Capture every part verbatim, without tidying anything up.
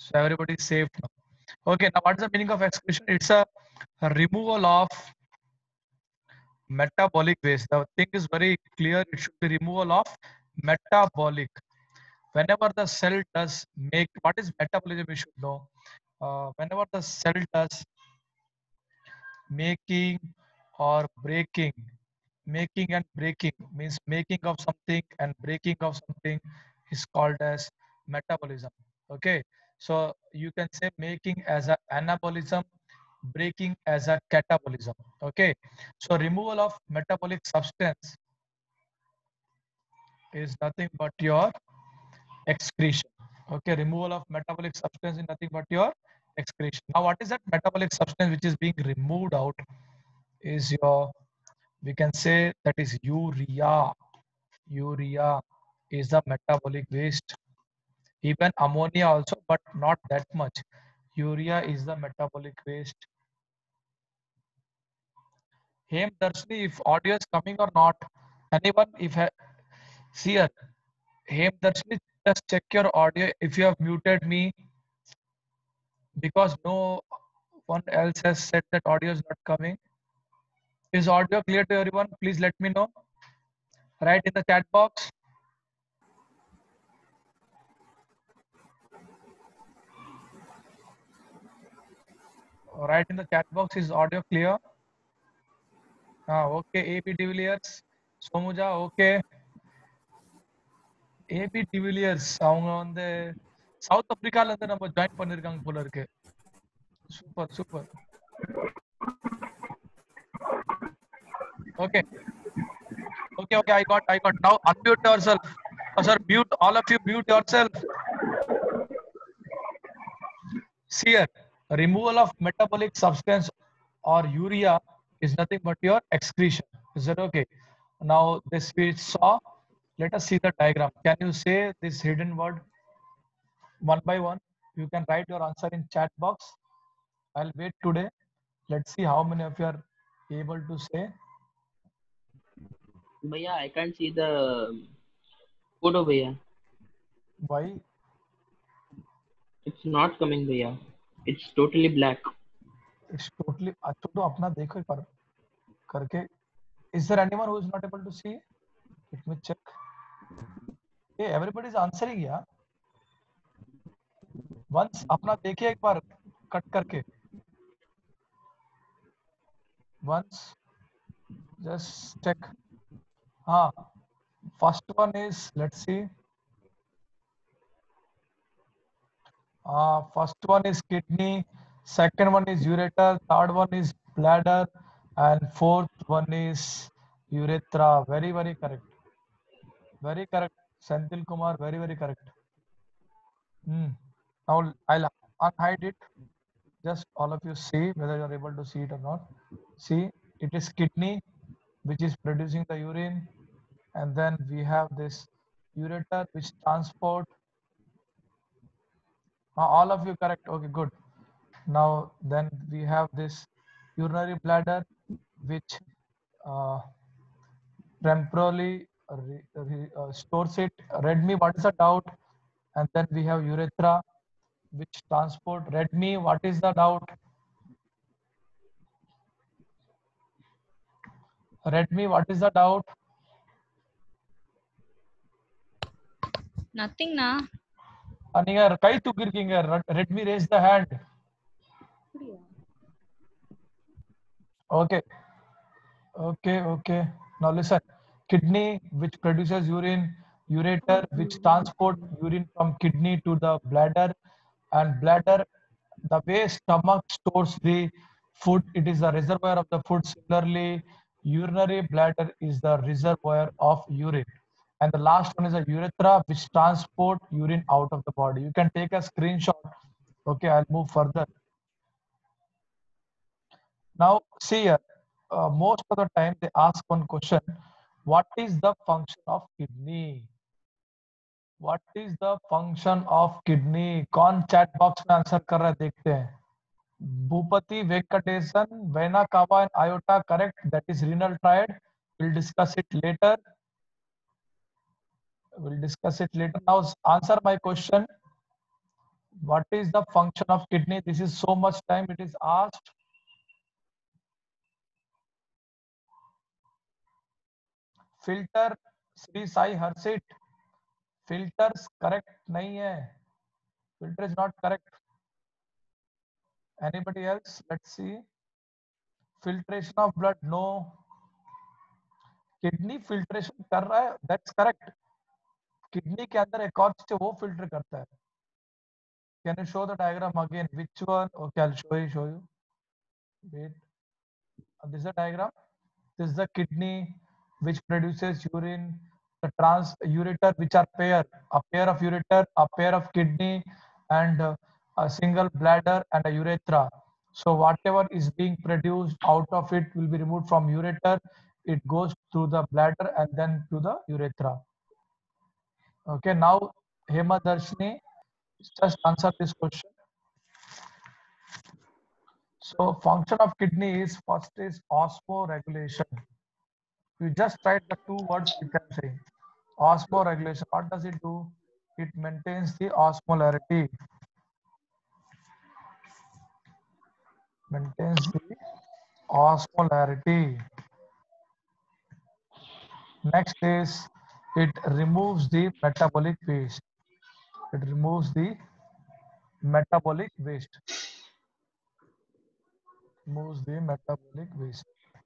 So everybody is safe now. Okay, now what is the meaning of excretion? It's a removal of metabolic waste. The thing is very clear. It should be removal of metabolic. Whenever the cell does make, what is metabolism? We should know. Uh, whenever the cell does making or breaking, making and breaking means making of something and breaking of something is called as metabolism. Okay, so you can say making as a anabolism, breaking as a catabolism. Okay, so removal of metabolic substance is nothing but your excretion. Okay, removal of metabolic substance is nothing but your excretion. Now what is that metabolic substance which is being removed out? Is your, we can say that is urea. Urea is the metabolic waste. Even ammonia also, but not that much. Urea is the metabolic waste. Hem Darshni, if audio is coming or not, anyone, if ha see here, Hem Darshni, just check your audio if you have muted me, because no one else has said that audio is not coming. Is audio clear to everyone? Please let me know. Write in the chat box. Write in the chat box. Is audio clear? Ah, okay. A B Divilliers, Somuja, okay. A B Divilliers, அவங்க வந்து south ஆப்பிரிக்கால இருந்து நம்ம join பண்ணிருக்காங்க போல இருக்கு. Super super. Okay. Okay, okay, I got, I got. Now unmute yourself. Oh, sir, mute, all of you mute yourself. See here, removal of metabolic substance or urea is nothing but your excretion. Is that okay? Now this we saw. Let us see the diagram. Can you say this hidden word one by one? You can write your answer in chat box. I'll wait today. Let's see how many of you are able to say. Bhaiya, I can't see the photo, Bhaiya. Why? It's not coming, Bhaiya. It's totally black. It's totally. Chhotu अपना देखो एक बार करके. Is there anyone who is not able to see? Let me check. Hey, everybody is answering, yeah. Once अपना देखिए एक बार cut करके. Once, just check. हाँ, first one is, let's see. Uh, first one is kidney, second one is ureter, third one is bladder, and fourth one is urethra. Very, very correct. Very correct. Senthil Kumar, very, very correct. Hmm. Now I'll unhide it. Just all of you see whether you're able to see it or not. See, it is kidney, which is producing the urine. And then we have this ureter, which transport. Uh, all of you correct. Okay, good. Now then we have this urinary bladder, which uh, temporarily re, re, uh, stores it. Read me, what is the doubt? And then we have urethra, which transport. Read me, what is the doubt? Read me, what is the doubt? Nothing, na. நீங்க கை தூக்கிருக்கீங்க. Let me raise the hand. Okay. Okay, okay. Now listen. Kidney, which produces urine, ureter, which transport urine from kidney to the bladder, and bladder, the way stomach stores the food, it is the reservoir of the food. Similarly, urinary bladder is the reservoir of urine. And the last one is a urethra, which transport urine out of the body. You can take a screenshot. Okay, I'll move further. Now, see here, uh, most of the time they ask one question: what is the function of kidney? What is the function of kidney? कौन chat box में answer कर रहा है देखते हैं. Bhupati Venkatesan, Vena Kava and Iota, correct. That is renal triad. We'll discuss it later. We'll discuss it later. Now answer my question. What is the function of kidney? This is so much time it is asked. Filter, Sri Sai Harsit. Filters correct nahi hai. Filter is not correct. Anybody else? Let's see. Filtration of blood, no. Kidney filtration कर रहा है, that's correct. Kidney के अंदर एक और चीज है, वो filter करता है. Can you show the diagram again? Which one? Okay, I'll show you. Show you. Wait. This is the diagram. This is the kidney which produces urine. The trans ureter, which are pair, a pair of ureter, a pair of kidney, and uh, a single bladder and a urethra. So whatever is being produced out of it will be removed from ureter. It goes through the bladder and then to the urethra. Okay, now Hema Darshini, just answer this question. So function of kidney is first is osmoregulation. You just write the two words you can say. Osmoregulation. What does it do? It maintains the osmolarity. Maintains the osmolarity. Next is it removes the metabolic waste. It removes the metabolic waste. Removes the metabolic waste.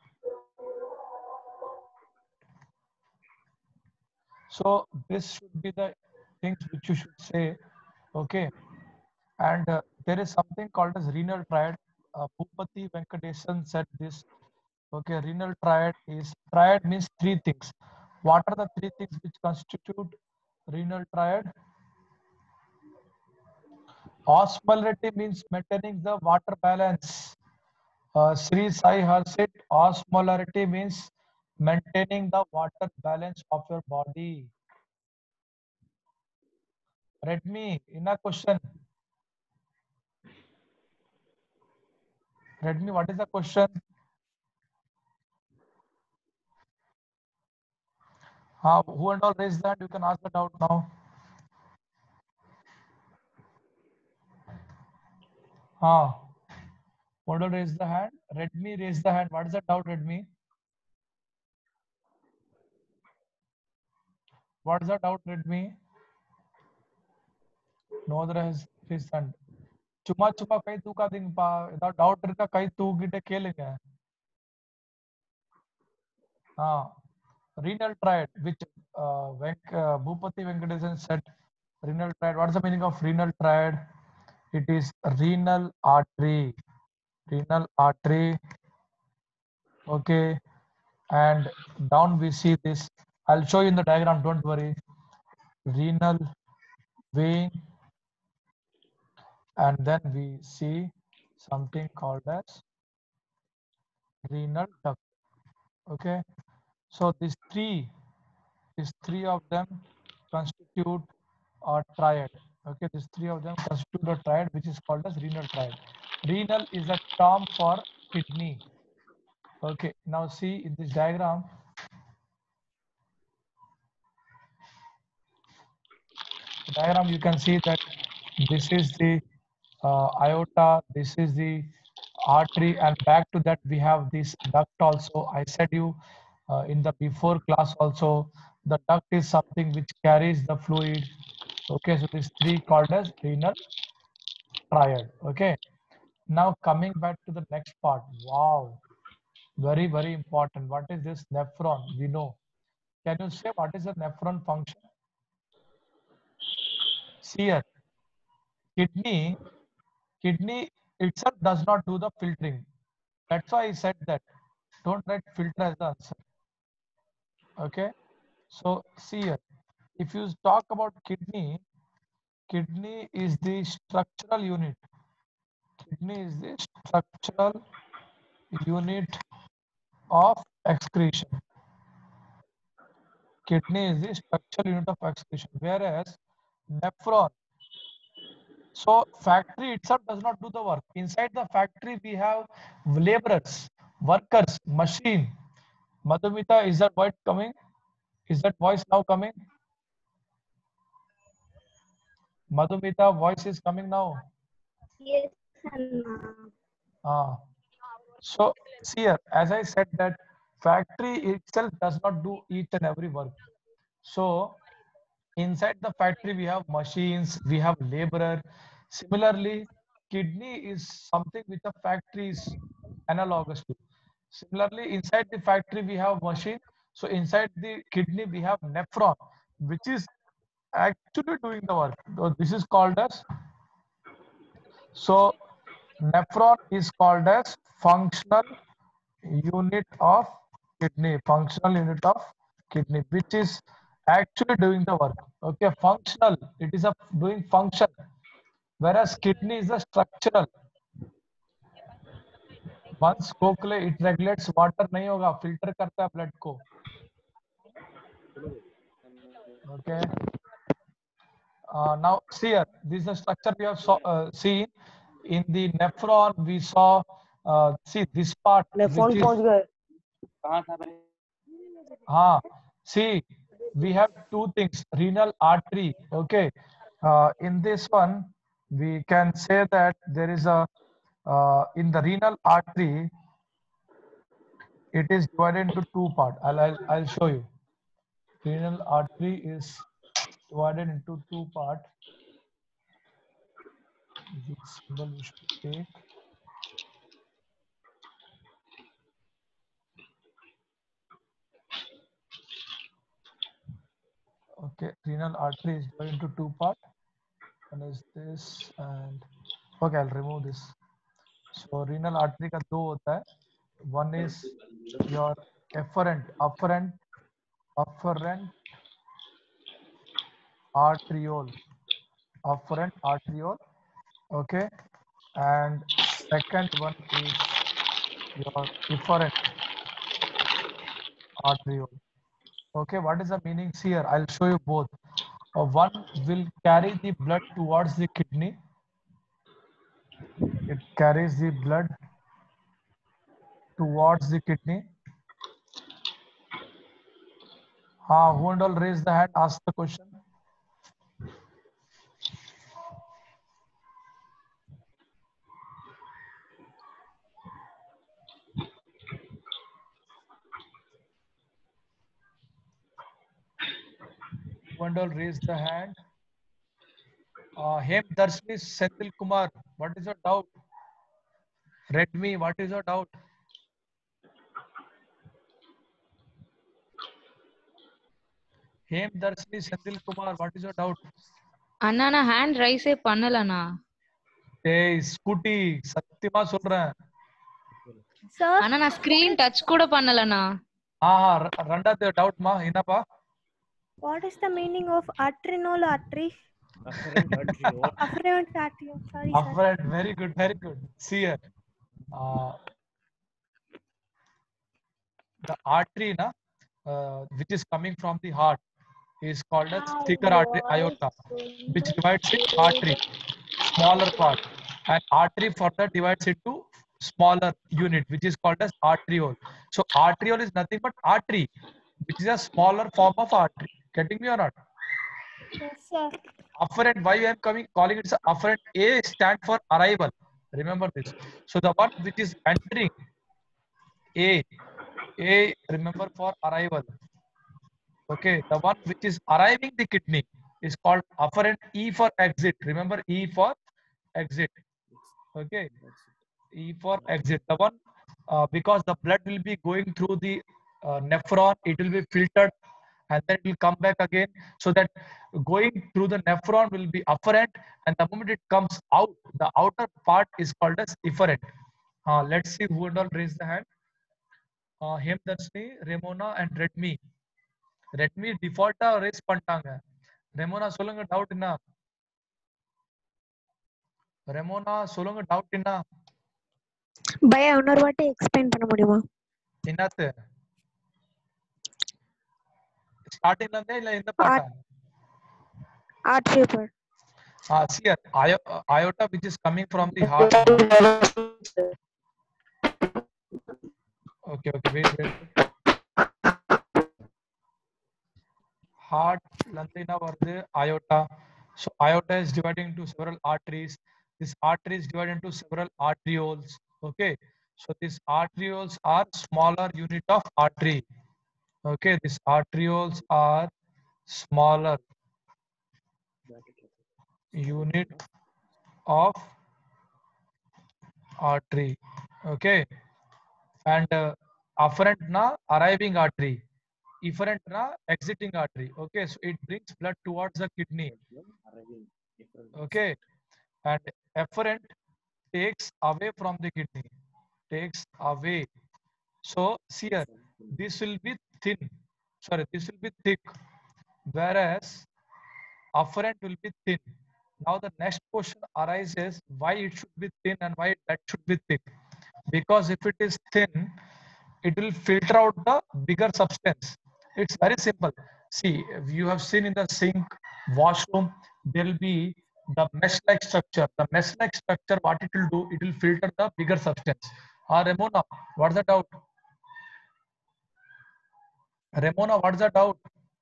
So this should be the things which you should say. Okay. And uh, there is something called as renal triad. Uh, Bhupati Venkatesan said this. Okay, renal triad is, triad means three things. What are the three things which constitute renal triad? Osmolarity means maintaining the water balance. Uh, Sri Sai Harsit, osmolarity means maintaining the water balance of your body. Read me in a question. Read me, what is the question? Uh, who and all raise that? You can ask the doubt now. Ah, who and raise the hand? Read me, raise the hand. What is the doubt? Read me. What is the doubt? Read me. No other has raised hand. Cuma cuma kai tu ka ding pa. Without doubt ka kai tu gite kelenga. Ah, renal triad, which uh, Venk, uh, Bhupati Venkatesan said. Renal triad. What is the meaning of renal triad? It is renal artery. Renal artery. Okay. And down we see this. I'll show you in the diagram. Don't worry. Renal vein. And then we see something called as renal duct. Okay. So these three, these three of them constitute a triad. Okay, these three of them constitute a triad, which is called as renal triad. Renal is a term for kidney. Okay, now see in this diagram. The diagram you can see that this is the uh, aorta, this is the artery, and back to that we have this duct also. I said you uh, in the before class also, the duct is something which carries the fluid. Okay, so this three called as renal triad. Okay, now coming back to the next part. Wow, very very important. What is this nephron? We know. Can you say what is the nephron function? See here, kidney, kidney itself does not do the filtering. That's why I said that. Don't write filter as the answer. Okay, so see here, if you talk about kidney, kidney is the structural unit. Kidney is the structural unit of excretion. Kidney is the structural unit of excretion, whereas nephron, so factory itself does not do the work. Inside the factory, we have laborers, workers, machine. Madhumita, is that voice coming? Is that voice now coming? Madhumita, voice is coming now. Yes, Anna. Ah. So see here, as I said that factory itself does not do each and every work. So inside the factory we have machines, we have laborer. Similarly, kidney is something which the factory is analogous to. Similarly, inside the factory we have machine. So inside the kidney we have nephron, which is actually doing the work. So this is called as, so nephron is called as functional unit of kidney, functional unit of kidney, which is actually doing the work. Okay, functional, it is a doing function, whereas kidney is a structural. Once कोकले it regulates water नहीं होगा, filter करता है blood को. Okay. Uh, now see here, this is the structure we have saw, uh, seen in the nephron. We saw, uh, see this part, nephron which is, पहुंच गए ah, see, we have two things, renal artery. Okay. Uh, in this one, we can say that there is a, uh, in the renal artery, it is divided into two parts. I'll, I'll, I'll show you. Renal artery is divided into two parts. Which symbol we should take? Okay, renal artery is divided into two parts. One is this, and okay, I'll remove this. So renal artery का दो होता है. One is your efferent, afferent, afferent arteriole, afferent arteriole. Okay, and second one is your efferent arteriole. Okay, what is the meaning here? I'll show you both. Uh, one will carry the blood towards the kidney. It carries the blood towards the kidney. Uh, who and all raise the hand, ask the question. Who and all raise the hand. Uh, Hem Darshni Senthil Kumar, what is your doubt? Redmi, what is your doubt? Hem Darshni Senthil Kumar, what is your doubt? அண்ணா நான் hand ரைஸே பண்ணலண்ணா. Hey, Scooty, சத்தியமா சொல்றேன். Sir, அண்ணா நான் screen touch கூட பண்ணலண்ணா. ஆ ரெண்டா doubt மா என்னப்பா? what is the meaning of adrenal artery? afferent arteriole Afferent artery. Sorry, sir. Afferent, very good, very good. See here. Uh, the artery na, uh, which is coming from the heart is called as thicker artery aorta, which divides it artery, smaller part, and artery further divides it to smaller unit, which is called as arteriole. So arteriole is nothing but artery, which is a smaller form of artery. Getting me or not? Yes, sir. Afferent, why I am coming calling it afferent? A stand for arrival. Remember this. So the one which is entering, A, A remember for arrival. Okay, the one which is arriving the kidney is called afferent. E for exit. Remember E for exit. Okay, E for exit. The one uh, because the blood will be going through the uh, nephron, it will be filtered and then it will come back again. So that going through the nephron will be afferent, and the moment it comes out, the outer part is called as efferent. Uh, let's see who and all raise the hand. Uh, Hem Darshni, Remona, and Redmi. Redmi default raise பண்ணிட்டாங்க. Remona சொல்லுங்க doubt என்ன? Remona சொல்லுங்க doubt என்ன? பையா இன்னொரு வாட்டி explain பண்ண முடியுமா? என்னது? ஸ்டார்டிங்ல இருந்தே இல்ல இந்த பாட்டா? Artery part. Ah, see here, aorta which is coming from the heart. Okay, okay, wait, wait. Heart, Lantina vardu, aorta. So aorta is divided into several arteries. This artery is divided into several arterioles. Okay. So these arterioles are smaller unit of artery. Okay. These arterioles are smaller unit of artery. Okay. And uh, afferent na arriving artery. Efferent na exiting artery. Okay. So it brings blood towards the kidney. Okay. And efferent takes away from the kidney. Takes away. So see here, this will be thin. Sorry, this will be thick. Whereas afferent will be thin. Now the next question arises why it should be thin and why that should be thick. Because if it is thin, it will filter out the bigger substance. It's very simple. See, if you have seen in the sink, washroom, there will be the mesh-like structure. The mesh-like structure, what it will do, it will filter the bigger substance. Ah, Ramona, what's the doubt? Ramona, what's the doubt?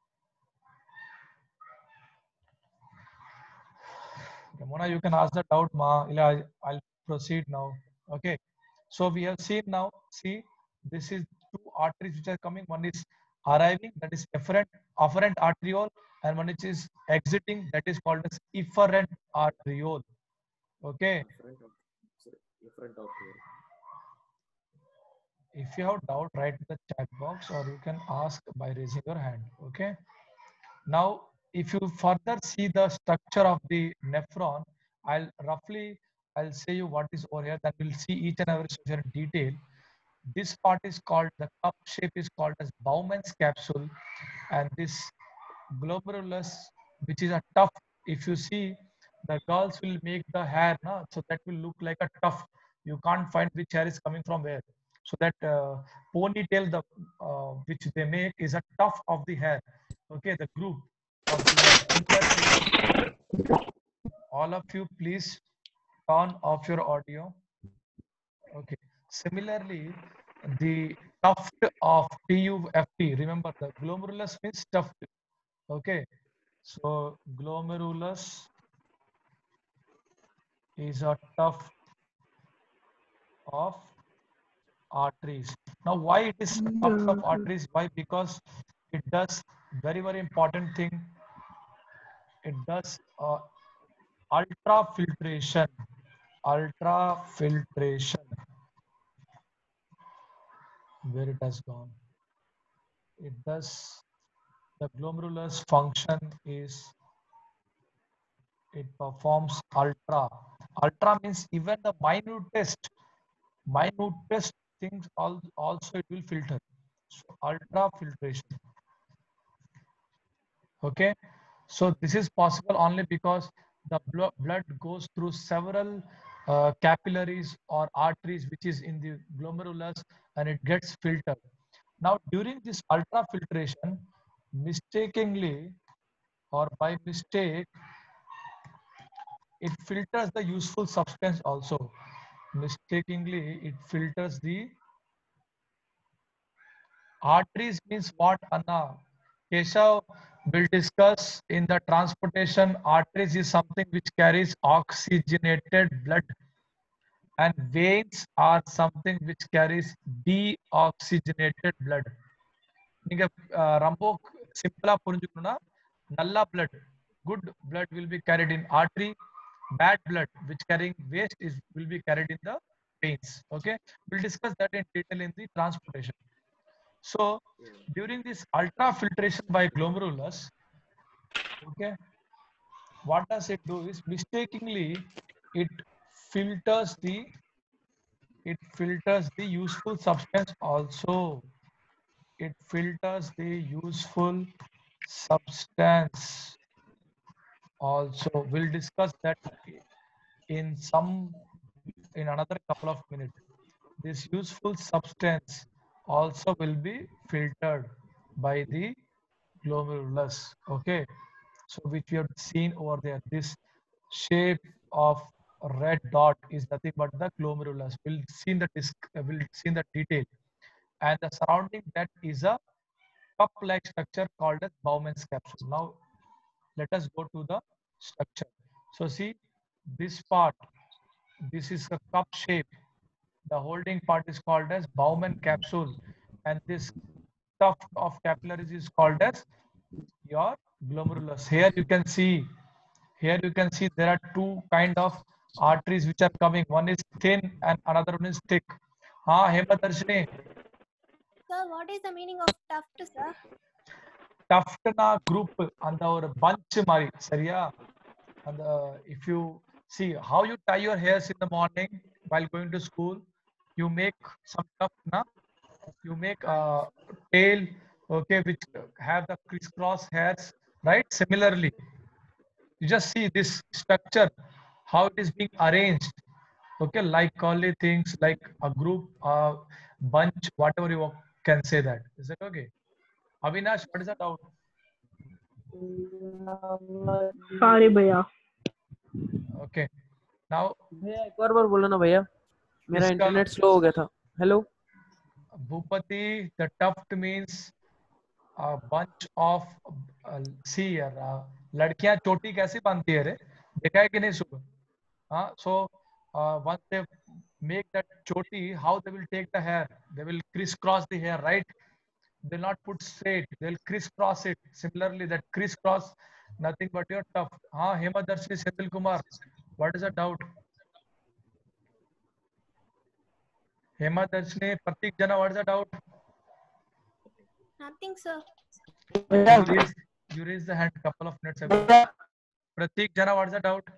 Ramona, you can ask the doubt, ma. I'll, I'll proceed now. Okay. So we have seen now, see, this is two arteries which are coming. One is arriving, that is efferent, afferent arteriole, and one which is exiting, that is called as efferent arteriole. Okay. If you have doubt, write in the chat box or you can ask by raising your hand. Okay. Now, if you further see the structure of the nephron, I'll roughly, I'll say you what is over here, then we'll see each and every structure in detail. This part is called, the cup shape is called as Bowman's capsule, and this glomerulus, which is a tuft. If you see, the girls will make the hair, no? So that will look like a tuft. You can't find which hair is coming from where. So that uh, ponytail, the uh, which they make is a tuft of the hair. Okay, the group of the hair. Similarly, all of you, please turn off your audio. Okay. Similarly, the tuft of T U F T. Remember, the glomerulus means tuft. Okay. So glomerulus is a tuft of arteries. Now, why it is tuft of arteries? Why? Because it does very very important thing. It does uh, ultrafiltration. Ultrafiltration. Where it has gone? It does. The glomerulus function is it performs ultra. Ultra means even the minutest, minutest things also it will filter. So ultra filtration. Okay. So this is possible only because the blood goes through several uh, capillaries or arteries which is in the glomerulus and it gets filtered. Now during this ultra filtration, mistakenly or by mistake, it filters the useful substance also. Mistakenly, it filters the arteries means what, Anna? Keshav will discuss in the transportation. Arteries is something which carries oxygenated blood and veins are something which carries deoxygenated blood. நீங்க ரொம்ப சிம்பிளா புரிஞ்சுக்கணும்னா நல்ல blood, good blood will be carried in artery, bad blood which carrying waste is will be carried in the veins. Okay, we'll discuss that in detail in the transportation. So during this ultra filtration by glomerulus, okay, what does it do is mistakenly it filters the it filters the useful substance also. It filters the useful substance also. We'll discuss that in some in another couple of minutes. This useful substance also will be filtered by the glomerulus. Okay, so which we have seen over there, this shape of red dot is nothing but the glomerulus. We'll see in the disc, we'll see in the detail, and the surrounding that is a cup like structure called as Bowman's capsule. Now let us go to the structure. So see this part, this is a cup shape. The holding part is called as Bowman capsule, and this tuft of capillaries is called as your glomerulus. Here you can see, here you can see there are two kind of arteries which are coming. One is thin and another one is thick. Ah, Hema Darshini, Sir, what is the meaning of tuft, sir? tuftna group and our bunch mari, சரியா? And uh, if you see how you tie your hairs in the morning while going to school, you make some tuft, na? You make a tail, okay, which have the crisscross hairs, right? Similarly, you just see this structure, how it is being arranged, okay, like collie things, like a group, uh, bunch, whatever you can say that. Is that okay? Avinash, what is the doubt? Sorry भैया Okay. Now, भैया एक और बार बोलो ना भैया, मेरा इसका- internet slow हो गया था. Hello. Bhupati, the tuft means a bunch of uh, see यार, uh, लड़कियां चोटी कैसे बांधती है रे, देखा है कि नहीं सुबह? हाँ, so uh, once they make that choti, how they will take the hair? They will crisscross the hair, right? They'll not put straight, they'll crisscross it. Similarly, that crisscross, nothing but your tuft. हाँ, Hema Darshini Senthil Kumar, what is the doubt? Hema Darshini, Pratik Jana, what is the doubt? Nothing, sir. You raised, you raised the hand couple of minutes ago. Pratik Jana, what's the doubt?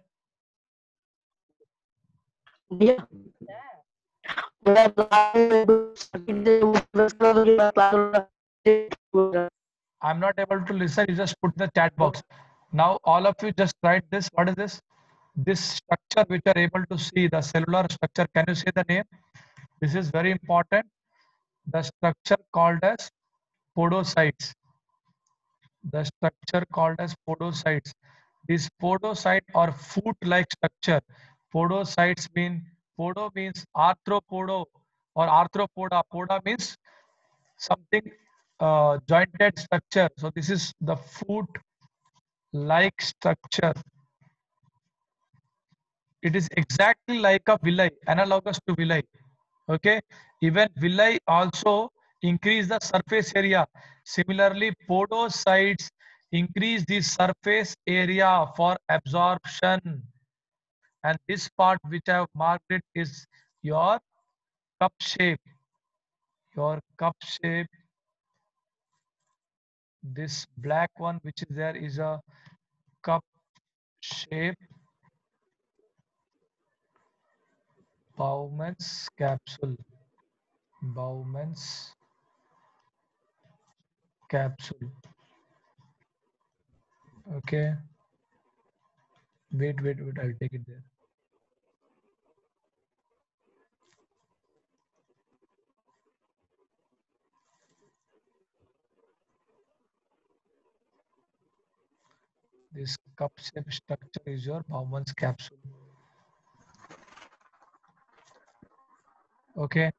I'm not able to listen. You just put the chat box. Now, all of you just write this. What is this? This structure which are able to see, the cellular structure. Can you say the name? This is very important. The structure called as podocytes. The structure called as podocytes. This podocyte or foot-like structure. Podocytes mean, podo means arthropodo or arthropoda. Poda means something uh, jointed structure. So this is the foot-like structure. It is exactly like a villi, analogous to villi. Okay, even villi also increase the surface area. Similarly, podocytes increase the surface area for absorption. And this part which I have marked it is your cup shape. Your cup shape. This black one which is there is a cup shape. Bowman's capsule. Bowman's capsule. Okay. Wait, wait, wait. I'll take it there. This cup shape structure is your Bowman's capsule. Okay.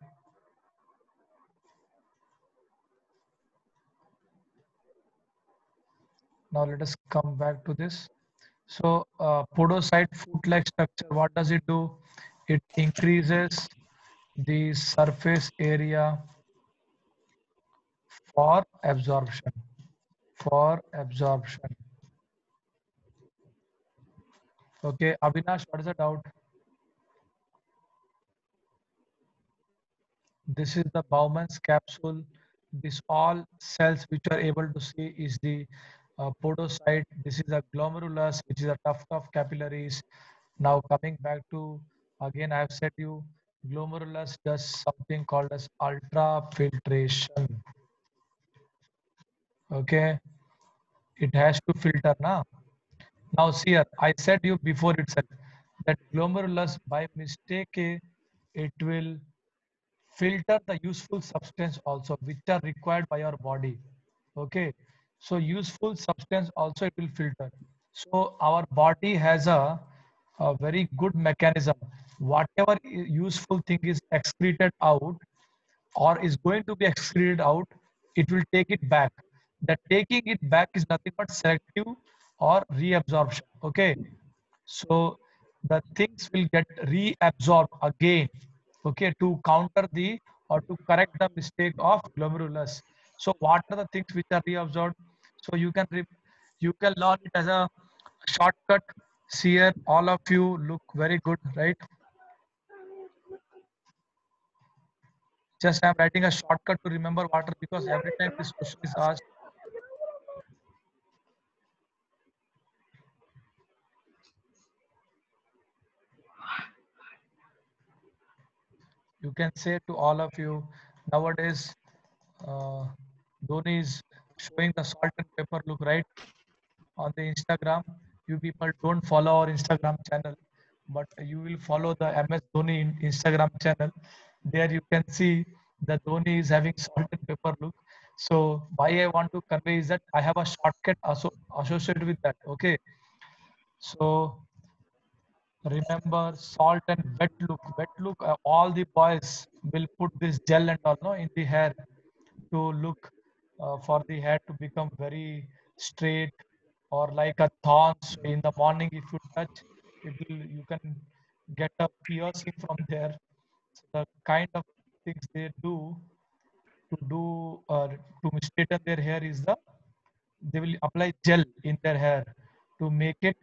Now let us come back to this. So uh, podocyte foot-like structure, what does it do? It increases the surface area for absorption. For absorption. Okay, Avinash, what is the doubt? This is the Bowman's capsule. This all cells which are able to see is the uh, podocyte. This is a glomerulus, which is a tuft of capillaries. Now coming back to, again I have said you, glomerulus does something called as ultrafiltration. Okay, it has to filter now. Now see here, I said you before itself that glomerulus by mistake it will filter the useful substance also which are required by our body. Okay, so useful substance also it will filter. So our body has a, a very good mechanism. Whatever useful thing is excreted out or is going to be excreted out, it will take it back. That taking it back is nothing but selective or reabsorption. Okay, so the things will get reabsorbed again, okay, to counter the or to correct the mistake of glomerulus. So what are the things which are reabsorbed? So you can re you can learn it as a shortcut. See here, all of you look very good, right? Just I'm writing a shortcut to remember water because every time this question is asked. You can say to all of you nowadays, uh, Dhoni is showing the salt and pepper look, right, on the Instagram. You people don't follow our Instagram channel, but you will follow the M S Dhoni in Instagram channel. There you can see that Dhoni is having salt and pepper look. So why I want to convey is that I have a shortcut asso associated with that. Okay, so remember salt and wet look. Wet look. Uh, all the boys will put this gel and all no in the hair to look uh, for the hair to become very straight or like a thorn. So in the morning, if you touch, it will you can get a piercing from there. So the kind of things they do to do uh, to straighten their hair is the they will apply gel in their hair to make it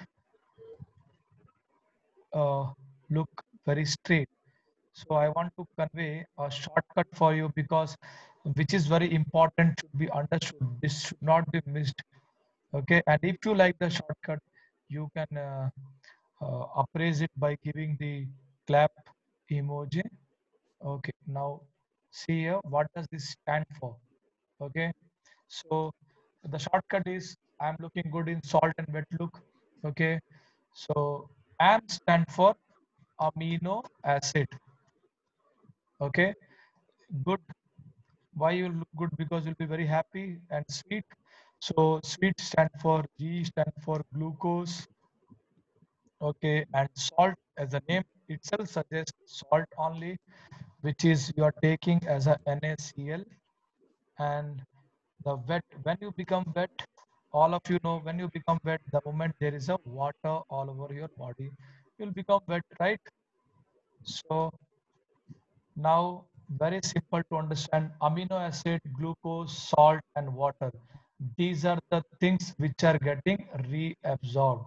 uh, look very straight. So I want to convey a shortcut for you because which is very important should be understood. This should not be missed. Okay, and if you like the shortcut, you can uh, uh, appraise it by giving the clap emoji. Okay, now see here, what does this stand for? Okay, so the shortcut is I'm looking good in salt and wet look. Okay, so AM stand for amino acid. Okay, good. Why you look good? Because you'll be very happy and sweet. So sweet stand for G stand for glucose. Okay, and salt as the name itself suggests salt only, which is you are taking as a NaCl. And the wet, when you become wet, all of you know when you become wet, the moment there is a water all over your body, you'll become wet, right? So now, very simple to understand amino acid, glucose, salt, and water. These are the things which are getting reabsorbed.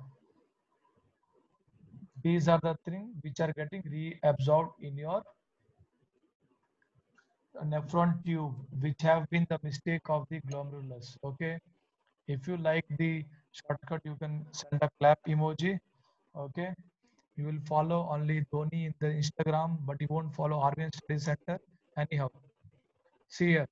These are the things which are getting reabsorbed in your nephron tube, which have been the mistake of the glomerulus. Okay. If you like the shortcut, you can send a clap emoji. Okay. You will follow only Dhoni in the Instagram, but you won't follow Arvind Study Center. Anyhow, see here.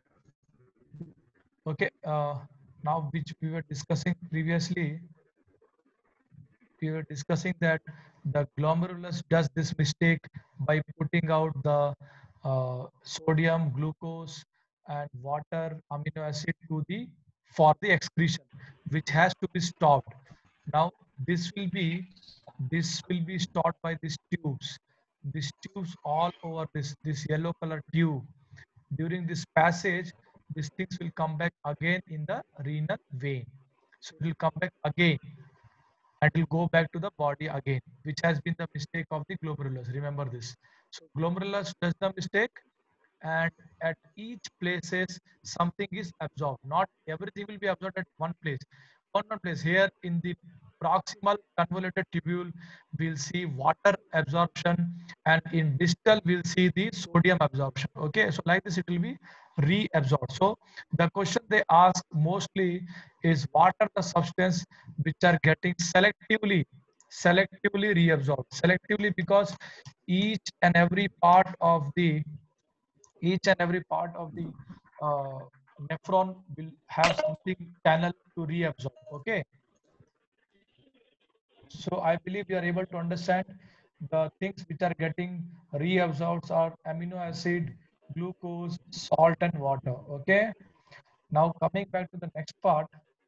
Okay, uh, now which we were discussing previously, we were discussing that the glomerulus does this mistake by putting out the uh, sodium, glucose, and water, amino acid to the for the excretion, which has to be stopped. Now this will be this will be stopped by these tubes. These tubes all over this this yellow color tube. During this passage, these things will come back again in the renal vein. So it will come back again and will go back to the body again, which has been the mistake of the glomerulus. Remember this. So glomerulus does the mistake, and at each places something is absorbed. Not everything will be absorbed at one place. One one place here in the proximal convoluted tubule, we'll see water absorption, and in distal we'll see the sodium absorption. Okay, so like this it will be reabsorbed. So the question they ask mostly is what are the substances which are getting selectively selectively reabsorbed selectively because each and every part of the each and every part of the uh, nephron will have something channel to reabsorb. Okay, so I believe you are able to understand the things which are getting reabsorbed are amino acid, glucose, salt, and water. Okay, now coming back to the next part,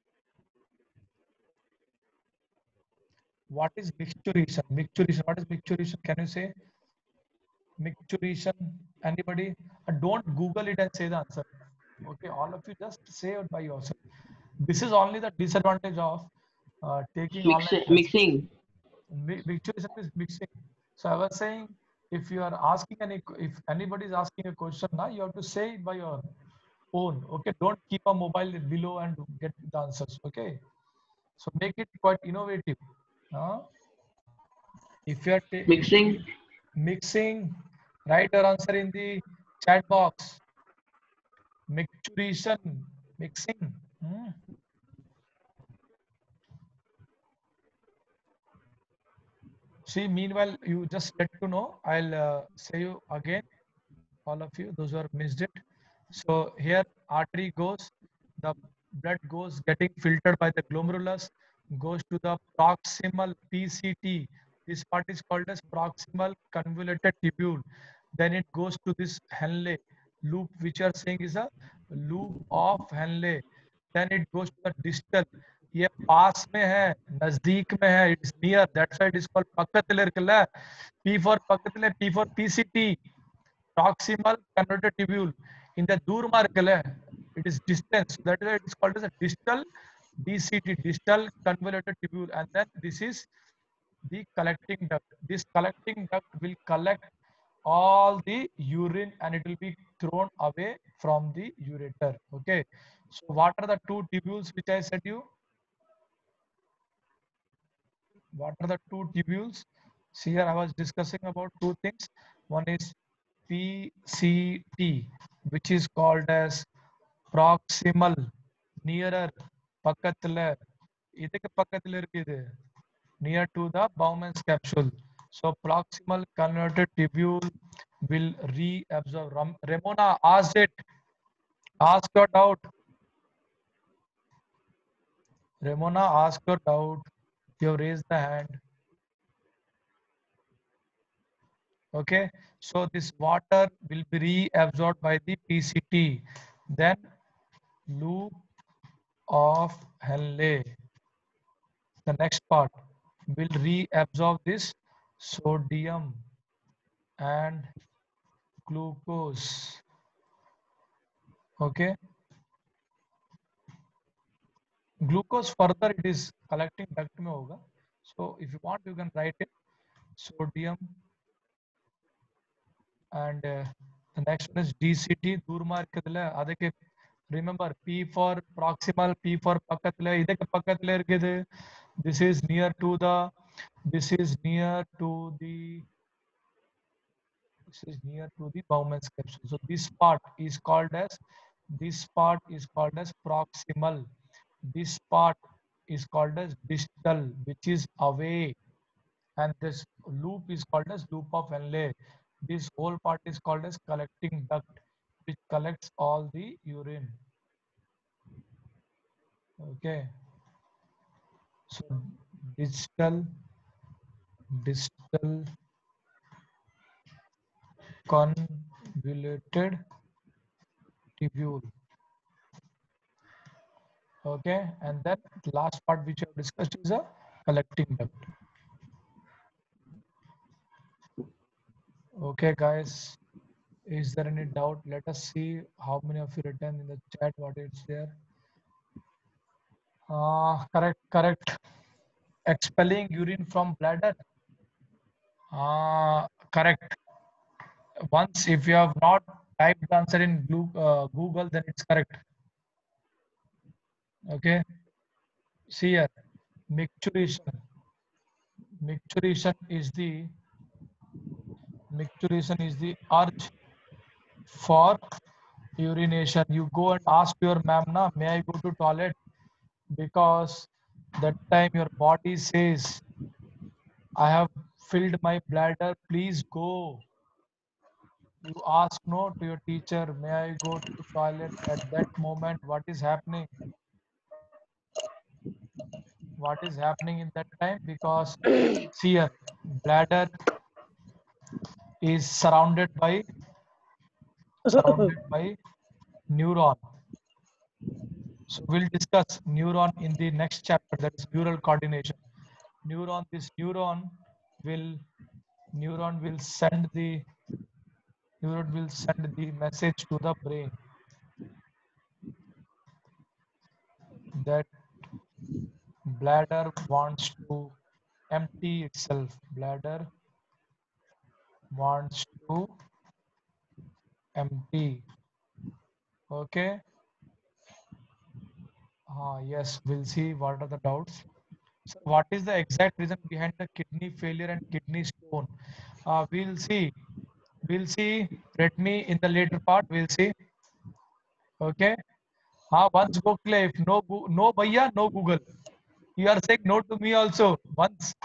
what is micturition? Micturition. What is micturition? Can you say micturition? Anybody? Uh, don't Google it and say the answer. Okay, all of you just say it by yourself. This is only the disadvantage of uh, taking online Mixing, classes. mixing. Mi- Mixture is mixing. So I was saying, if you are asking any, if anybody is asking a question now, you have to say it by your own. Okay, don't keep a mobile below and get the answers. Okay, so make it quite innovative. Huh? If you are ta- if Mixing. mixing, write your answer in the chat box. Mixturation, mixing. Hmm. See, meanwhile, you just let you know. I'll uh, say you again, all of you, those who have missed it. So here, artery goes, the blood goes getting filtered by the glomerulus, goes to the proximal P C T. This part is called as proximal convoluted tubule. Then it goes to this Henle loop, which you are saying is a loop of Henle. Then it goes to the distal. ये पास में है, नजदीक में है, it's near. That's why it is called पकतले இருக்குல்ல. P for பக்கத்துல, P for P C T, proximal convoluted tubule. In the தூரமா இருக்குல்ல, it is distance. That is why it is called as a distal D C T, distal convoluted tubule. And then this is the collecting duct. This collecting duct will collect all the urine and it will be thrown away from the ureter. Okay. So what are the two tubules which I said you? What are the two tubules? See here, I was discussing about two things. One is P C T, which is called as proximal, nearer, பக்கத்துல, இதுக்கு பக்கத்துல இருக்குது, near to the Bowman's capsule. So proximal convoluted tubule will reabsorb. Ram- Ramona asked it. Ask your doubt. Ramona, ask your doubt. You have raised the hand. Okay, so this water will be reabsorbed by the P C T. Then loop of Henle. The next part will reabsorb this sodium and glucose. Okay, glucose further it is collecting duct में होगा. So if you want, you can write it sodium and uh, the next one is D C T. दूरमा இருக்குதுல, அதுக்கு remember P for proximal, P for பக்கத்துல, இதுக்கு பக்கத்துல இருக்குது. This is near to the, this is near to the, this is near to the Bowman's capsule. So this part is called as, this part is called as proximal. This part is called as distal, which is away. And this loop is called as loop of Henle. This whole part is called as collecting duct, which collects all the urine. Okay. So distal, distal convoluted tubule. Okay, and then the last part which I have discussed is a collecting duct. Okay, guys, is there any doubt? Let us see how many of you written in the chat what it's there. Uh, correct, correct. Expelling urine from bladder. Uh, correct. Once if you have not typed the answer in uh, Google, then it's correct. Okay. See here, micturition. Micturition is the micturition is the urge for urination. You go and ask your ma'am, na, may I go to toilet? Because that time your body says, I have filled my bladder, please go. You ask no to your teacher, may I go to toilet? At that moment, what is happening? What is happening in that time? Because see here, bladder is surrounded by surrounded by neuron. So we'll discuss neuron in the next chapter, that is neural coordination. Neuron, this neuron will neuron will send the neuron will send the message to the brain that bladder wants to empty itself. Bladder wants to empty. Okay. Uh, yes, we'll see what are the doubts. So what is the exact reason behind the kidney failure and kidney stone? Uh, we'll see. We'll see. Let me in the later part. We'll see. Okay. Ah, once go clear. If no, Goo- no, bhaiya, no Google. You are saying no to me also. Once.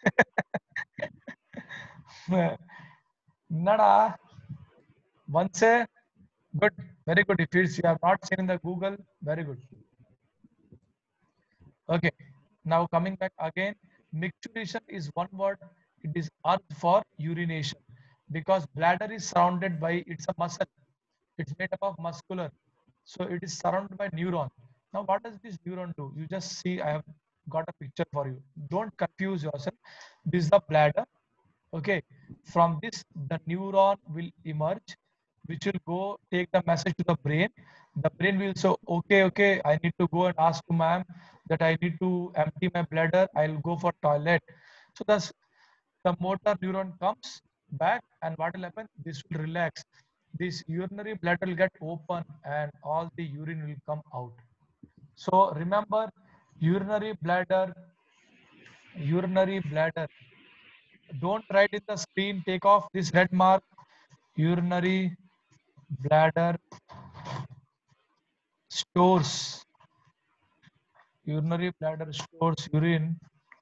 Nada. Once. eh, Good. Very good. If it's, you have not seen in the Google, very good. Okay. Now coming back again, micturition is one word. It is earth for urination because bladder is surrounded by, it's a muscle. It's made up of muscular. So it is surrounded by neuron. Now what does this neuron do? You just see, I have got a picture for you. Don't confuse yourself. This is the bladder. Okay. From this, the neuron will emerge, which will go take the message to the brain. The brain will say, okay, okay, I need to go and ask to ma'am that I need to empty my bladder. I'll go for toilet. So thus the motor neuron comes back, and what will happen? This will relax. This urinary bladder will get open and all the urine will come out. So remember, urinary bladder, urinary bladder. Don't write in the screen, take off this red mark. Urinary bladder stores, urinary bladder stores urine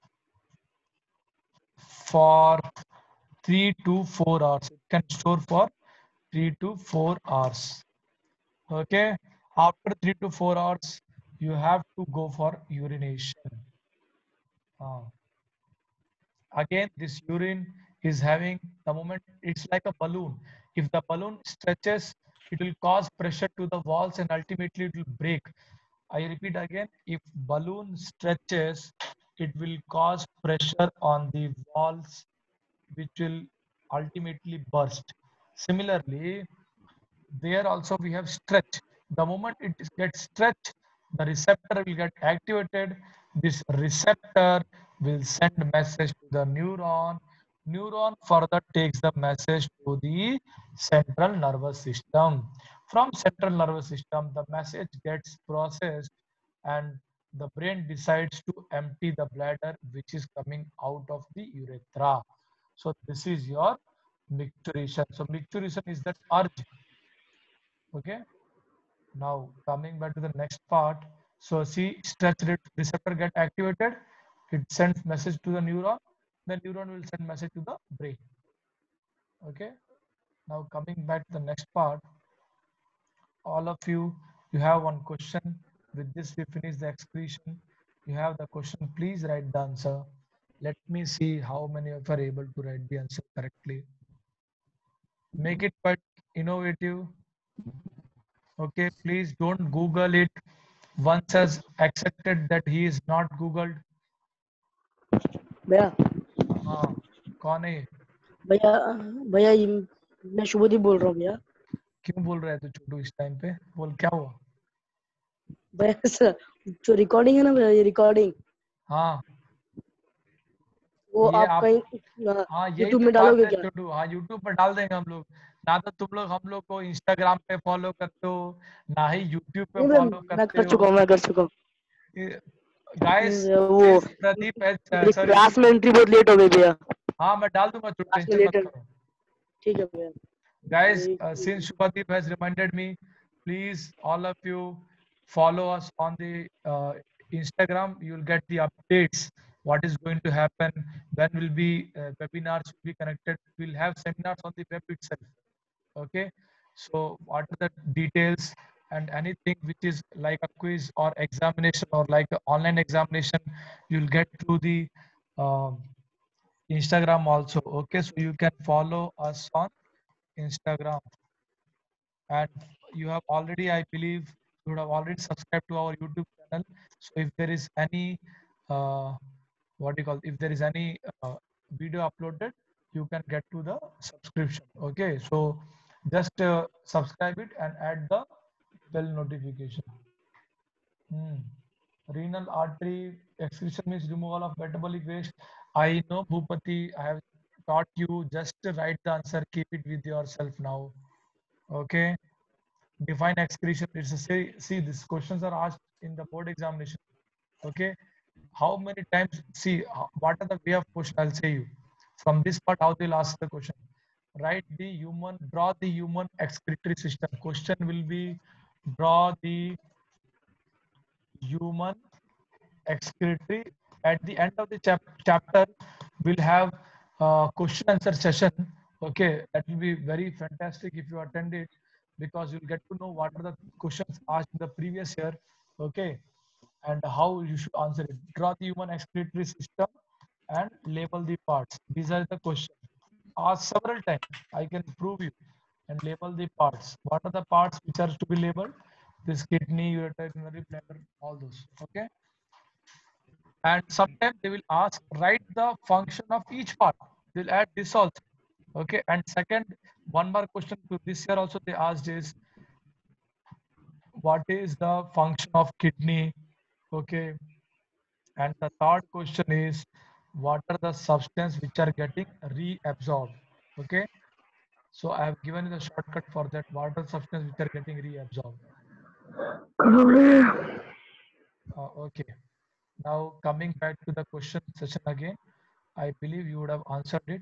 for three to four hours. It can store for three to four hours. Okay. After three to four hours, you have to go for urination. Uh, again, this urine is having the moment, it's like a balloon. If the balloon stretches, it will cause pressure to the walls and ultimately it will break. I repeat again, if balloon stretches, it will cause pressure on the walls, which will ultimately burst. Similarly, there also we have stretch. The moment it is- gets stretched, the receptor will get activated. This receptor will send message to the neuron. Neuron further takes the message to the central nervous system. From central nervous system, the message gets processed and the brain decides to empty the bladder, which is coming out of the urethra. So this is your micturition. So micturition is that urge. Okay. Now coming back to the next part. So see, stretch re- receptor get activated. It sends message to the neuron. The neuron will send message to the brain. Okay. Now coming back to the next part. All of you, you have one question. With this, we finish the excretion. You have the question. Please write the answer. Let me see how many of you are able to write the answer correctly. Make it quite innovative. Okay, please don't Google it. Once has accepted that he is not Googled. भैया हाँ, कौन है ये? भैया भैया ये मैं शुभदीप बोल रहा हूँ भैया क्यों बोल रहा है तू छोटू इस टाइम पे? बोल क्या हुआ? भैया सर, जो रिकॉर्डिंग है ना भैया, ये रिकॉर्डिंग हाँ, वो ये आप आप कहीं हाँ यही यूट्यूब तो में बात डालोगे है क्या? छोटू। हाँ यूट्यूब पर डाल देंगे हम लोग। ना तो तुम लोग हम लोग को इंस्टाग्राम पे फॉलो करते हो, ना ही यूट्यूब पे नहीं भैया, फॉलो मैं करते कर चुका हो। हूँ मैं कर चुका हूँ गाइस, नहीं भैया, वो प्रदीप मेरी सॉरी, क्लास में एंट्री बहुत लेट हो गई भैया, हाँ मैं डाल दूंगा, छोटू क्लास में टेंशन मत लेट। करो। ठीक है भैया। Guys, एक- uh, since Shubhadeep has reminded me, please all of you follow us on the uh, Instagram. You'll get the updates. What is going to happen? When will be uh, webinars will be connected? We'll have seminars on the web itself. Okay. So what are the details and anything which is like a quiz or examination or like an online examination, you'll get through the um, Instagram also. Okay. So you can follow us on Instagram. And you have already, I believe, you would have already subscribed to our YouTube channel. So if there is any, uh, what do you call, if there is any uh, video uploaded, you can get to the subscription. Okay, so just uh, subscribe it and add the bell notification. Hmm. Renal artery excretion means removal of metabolic waste. I know, Bhupati, I have taught you. Just write the answer. Keep it with yourself now. Okay. Define excretion. It's a say, see, these questions are asked in the board examination. Okay. How many times? See, ho- what are the way of question? I'll say you. From this part, how they'll ask the question. Write the human, draw the human excretory system. Question will be draw the human excretory. At the end of the chap chapter, we'll have uh, question answer session. Okay, that will be very fantastic if you attend it, because you'll get to know what are the questions asked in the previous year. Okay, and how you should answer it. Draw the human excretory system and label the parts. These are the questions. Ask several times. I can prove you and label the parts. What are the parts which are to be labeled? This kidney, ureter, urinary bladder, all those. Okay. And sometimes they will ask, write the function of each part. They'll add this also. Okay. And second, one more question to this year also they asked is, what is the function of kidney? Okay. And the third question is, what are the substance which are getting reabsorbed? Okay. So I have given you the shortcut for that. What are the substance which are getting reabsorbed? Uh, okay. Now coming back to the question session again, I believe you would have answered it.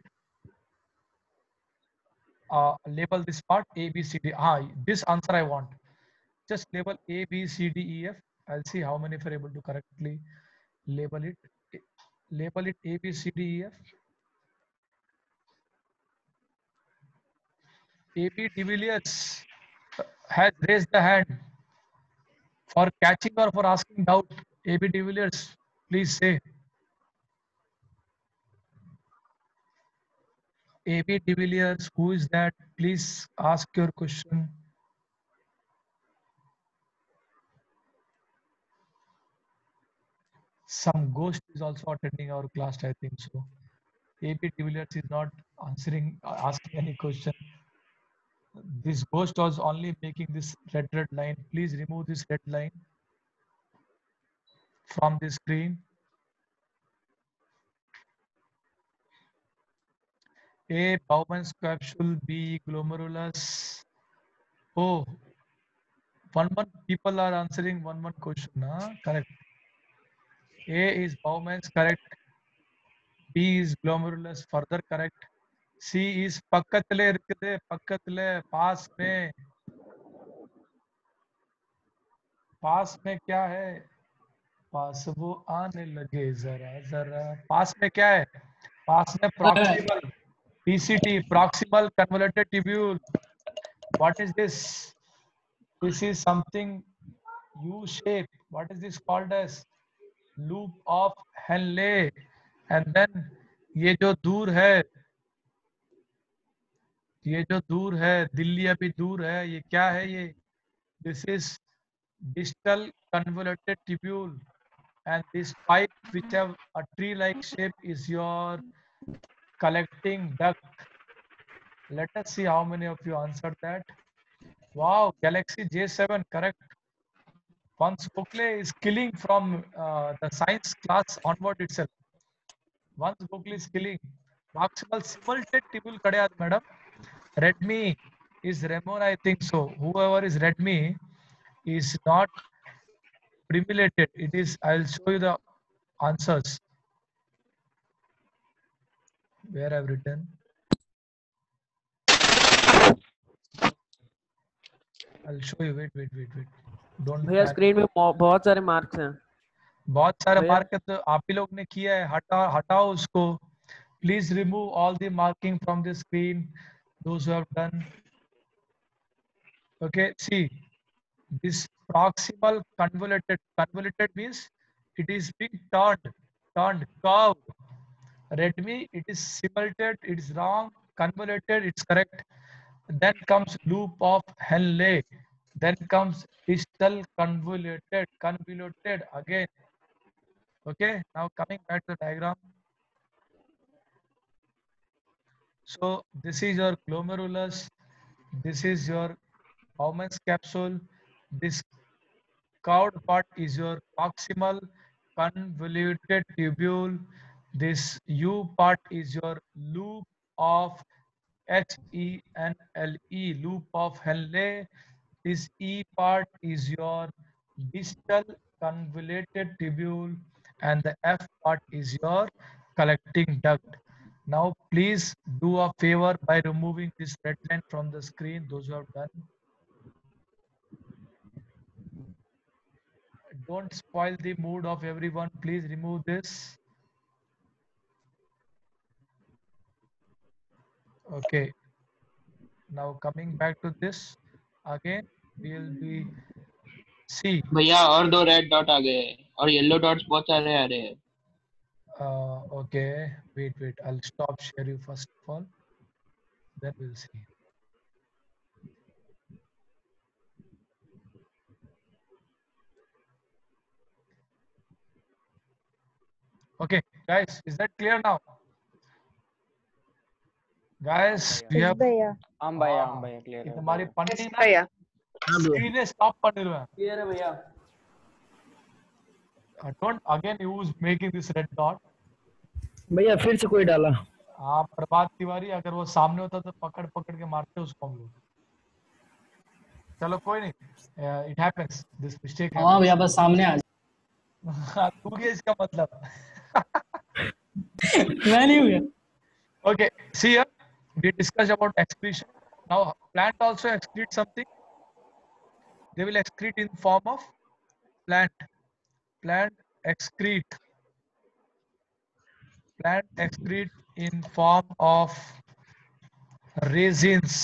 Uh, label this part A, B, C, D. Ah, this answer I want. Just label A, B, C, D, E, F. I'll see how many if you're able to correctly label it. Label it A, B, C, D, E, F. A B de Villiers has raised the hand for catching or for asking doubt. A B de Villiers, please say. A B de Villiers, who is that? Please ask your question. Some ghost is also attending our class, I think so. A B de Villiers is not answering, uh, asking any question. This ghost was only making this red red line. Please remove this red line from the screen. A Bowman's capsule, B glomerulus. Oh, one one people are answering one one question. Huh? Correct. A is Bowman's correct. B is glomerulus further correct. C is பக்கத்திலே இருக்குது பக்கத்திலே पास में पास में क्या है पास वो आने लगे जरा जरा पास में क्या है पास में proximal P C T proximal convoluted tubule. What is this? This is something U shape. What is this called as? Loop of Henle. And then ये जो दूर है ये जो दूर है दिल्ली अभी दूर है ये क्या है ये this is distal convoluted tubule, and this pipe which have a tree like shape is your collecting duct. Let us see how many of you answered that. Wow, Galaxy J seven correct. Once Bukle is killing from uh, the science class onward itself. Once Bukle is killing. Proximal simultaneous tubule kadeyad madam. Redmi is Ramon, I think so. Whoever is Redmi is not primulated. It is, I'll show you the answers. Where I've written. I'll show you. Wait, wait, wait, wait. Don't. भैया screen में बहु- बहुत सारे marks हैं बहुत सारे भैया mark तो आप ही लोग ने किया है. हटा हटाओ उसको. Please remove all the marking from the screen. Those who have done. Okay. See, this proximal convoluted. Convoluted means it is being turned, turned, curved. Redmi, it is simulated. It's wrong. Convoluted, it's correct. Then comes loop of Henle. Then comes distal convoluted, convoluted again. Okay, now coming back to the diagram. So this is your glomerulus. This is your Bowman's capsule. This curved part is your proximal convoluted tubule. This U part is your loop of H E N L E, loop of Henle. This E part is your distal convoluted tubule, and the F part is your collecting duct. Now, please do a favor by removing this red line from the screen, those who have done. Don't spoil the mood of everyone. Please remove this. Okay. Now coming back to this, again we will be see. भैया और दो red dot आ गए हैं और yellow dots बहुत सारे आ रहे हैं. Uh, okay, wait, wait. I'll stop share you first of all. Then we'll see. Okay, guys, is that clear now? Guys, we have. हम भैया हम भैया क्लियर है हमारी पन्नी ना भैया screen is stop பண்ணிடுவேன். क्लियर है भैया. Uh, Don't again use making this red dot. भैया फिर से कोई डाला. हाँ, प्रभात तिवारी अगर वो सामने होता तो पकड़ पकड़ के मारते उसको हम लोग. चलो कोई नहीं. It happens. This mistake happens. हाँ भैया बस सामने आ. तू क्या इसका मतलब? मैं नहीं हूँ क्या? Okay, see here, we discussed about excretion. Now, plant also excrete something. They will excrete in form of plant. Plant excrete. Plant excrete in form of resins,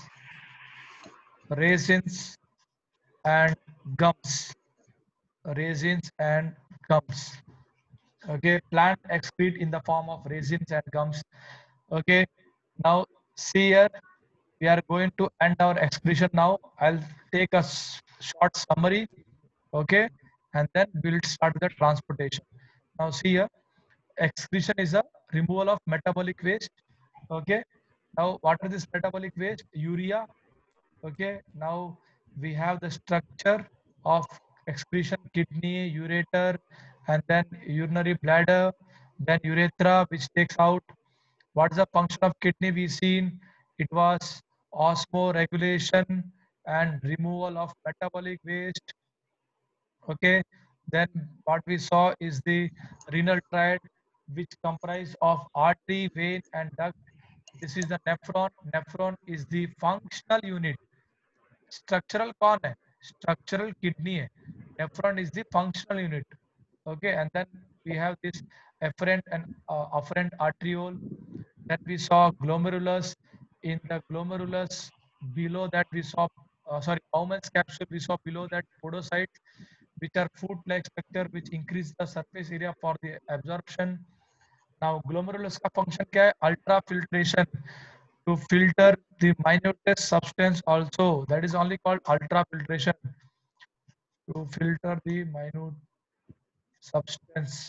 resins and gums. Resins and gums. Okay, plant excrete in the form of resins and gums. Okay, now see here, we are going to end our excretion now. I'll take a short summary, okay, and then we'll start the transportation. Now see here, excretion is a removal of metabolic waste. Okay, now what is this metabolic waste? Urea. Okay, now we have the structure of excretion: kidney, ureter, and then urinary bladder, then urethra, which takes out. What is the function of kidney? We've seen it was osmoregulation and removal of metabolic waste. Okay, then what we saw is the renal triad, which comprise of artery, vein, and duct. This is the nephron. Nephron is the functional unit. Structural कौन है? Structural kidney है. Nephron is the functional unit. Okay, and then we have this efferent and uh, afferent arteriole. Then we saw glomerulus. In the glomerulus, below that we saw, uh, sorry, Bowman's capsule. We saw below that podocytes, which are foot-like structure, which increase the surface area for the absorption. Now, glomerulus का function क्या है? Ultrafiltration, to filter the minutest substance also. That is only called ultrafiltration, to filter the minute substance.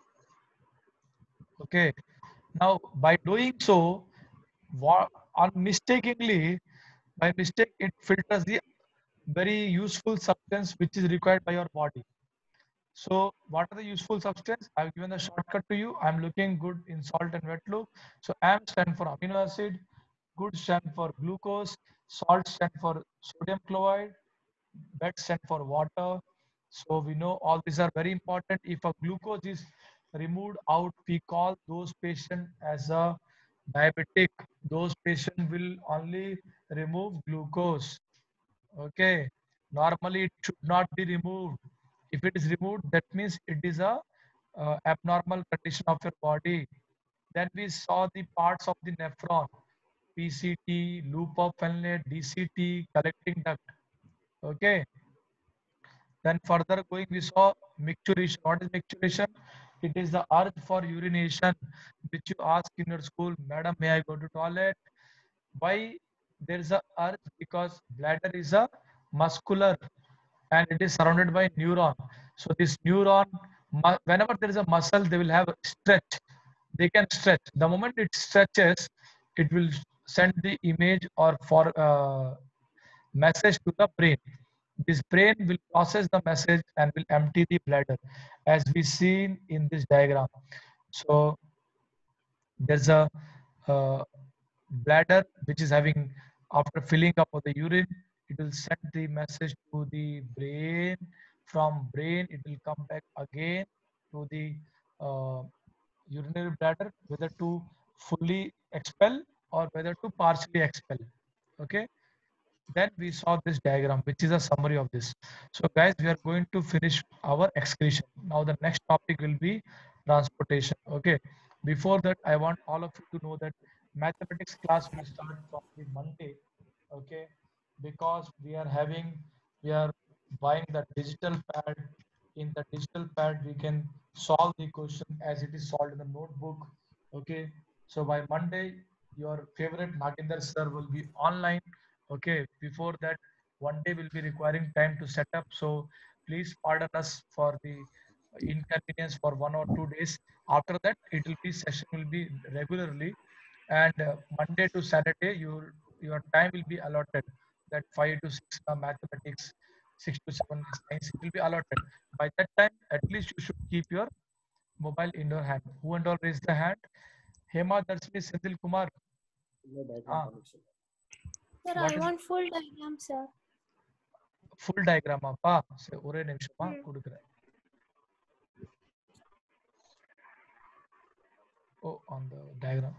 Okay. Now, by doing so, what, unmistakably, by mistake, it filters the very useful substance which is required by your body. So, what are the useful substance? I've given a shortcut to you. I'm looking good in salt and wet loop. So, A M stand for amino acid, good stand for glucose, salt stand for sodium chloride, wet stand for water. So, we know all these are very important. If a glucose is removed out, we call those patients as a diabetic. Those patients will only remove glucose. Okay, normally it should not be removed. If it is removed, that means it is a uh, abnormal condition of your body. Then we saw the parts of the nephron: P C T, loop of Henle, D C T, collecting duct. Okay. Then further going, we saw micturition. What is micturition? It is the urge for urination, which you ask in your school, Madam, may I go to toilet? Why there is a urge? Because bladder is a muscular and it is surrounded by neuron. So this neuron, whenever there is a muscle, they will have a stretch. They can stretch. The moment it stretches, it will send the image or for uh, message to the brain. This brain will process the message and will empty the bladder, as we seen in this diagram. So there's a uh, bladder which is having, after filling up of the urine, it will send the message to the brain. From brain, it will come back again to the uh, urinary bladder, whether to fully expel or whether to partially expel. Okay. Then we saw this diagram, which is a summary of this. So guys, we are going to finish our excretion. Now the next topic will be transportation. Okay. Before that, I want all of you to know that mathematics class will start from the Monday. Okay. Because we are having, we are buying the digital pad. In the digital pad, we can solve the question as it is solved in the notebook. Okay. So by Monday, your favorite Naginder sir will be online. Okay, before that, one day will be requiring time to set up. So please pardon us for the inconvenience for one or two days. After that, it will be session will be regularly, and uh, Monday to Saturday, your your time will be allotted. That five to six uh, mathematics, six to seven science, it will be allotted. By that time, at least you should keep your mobile in your hand. Who and all raise the hand? Hema Darshini Senthil Kumar. Ah. Sir, What I is want full diagram, sir. full diagram அப்பா சரி ஒரே நிமிஷமா கொடுக்கிறேன். Oh, on the diagram.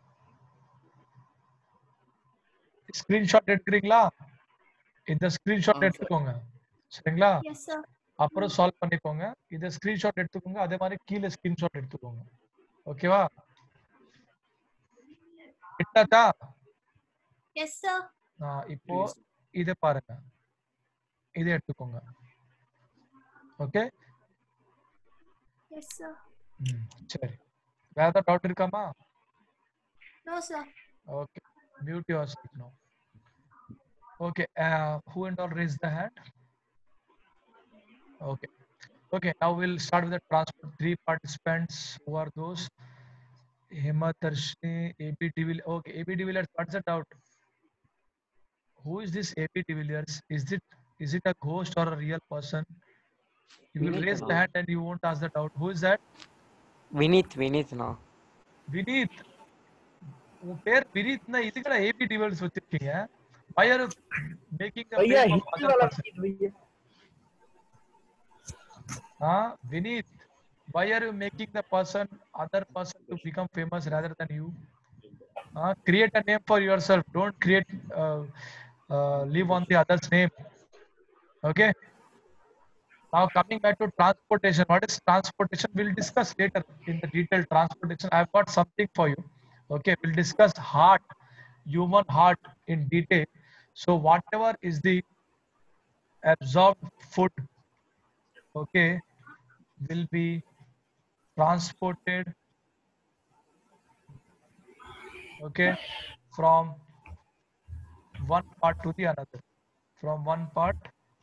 Screenshot எடுக்கிறீங்களா? இந்த screenshot எடுத்துக்கோங்க. சரிங்களா? Yes, sir. அப்புறம் சால்வ் பண்ணிக்கோங்க. இத ஸ்கிரீன்ஷாட் எடுத்துக்கோங்க. அதே மாதிரி கீழ ஸ்கிரீன்ஷாட் எடுத்துக்கோங்க. ஓகேவா? எடுத்தாச்சா? Yes, sir. இப்போ இத பாருங்க. இத எடுத்துக்கோங்க. ஓகே? Yes, sir. ம் சரி. வேற ஏதாவது டவுட் இருக்காமா? No, sir. Okay. Mute yourself now. Okay. Uh, who and all raise the hand? Okay. Okay. Now we'll start with the transport. Three participants. Who are those? Hema Darshini, A B de Villiers. Okay. A B de Villiers. What's the doubt? Who is this A B de Villiers? Is it is it a ghost or a real person? You will Vineet, raise no. the hand and you won't ask the doubt. Who is that? Vineet, Vineet, no. Vineet. உன் பேர் வினீத்னா இதுக்கடா AB டிவல்ஸ் வச்சிருக்கீங்க? Why are you making a भैया fame of Hindi other वाला person? भैया Huh? Vineet, why are you making the person, other person to become famous rather than you? Huh? Create a name for yourself. Don't create, uh, uh, live on the other's name. Okay. Now coming back to transportation. What is transportation? We'll discuss later in the detail transportation. I've got something for you. Okay. We'll discuss heart, human heart in detail. So whatever is the absorbed food, okay, will be transported, okay, from one part to the another, from one part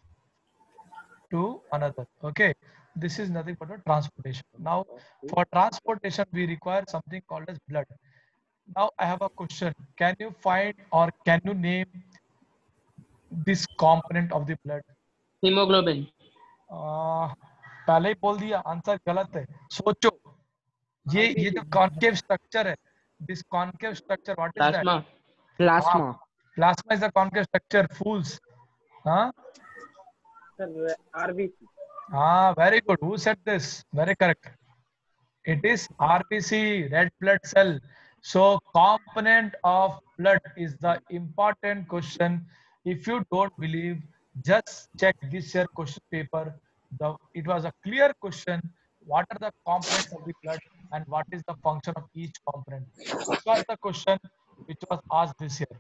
to another. Okay, this is nothing but a transportation. Now for transportation we require something called as blood. Now I have a question. Can you find or can you name this component of the blood? Hemoglobin. आ, पहले ही बोल दिया, answer गलत है. सोचो, ये ये जो concave structure है, this concave structure, what is that? Plasma. Plasma. Plasma is a concave structure. Fools. Huh? R B C. Ah, very good. Who said this? Very correct. It is R B C, red blood cell. So component of blood is the important question. If you don't believe, just check this year question paper. The it was a clear question. What are the components of the blood and what is the function of each component? This was the question which was asked this year.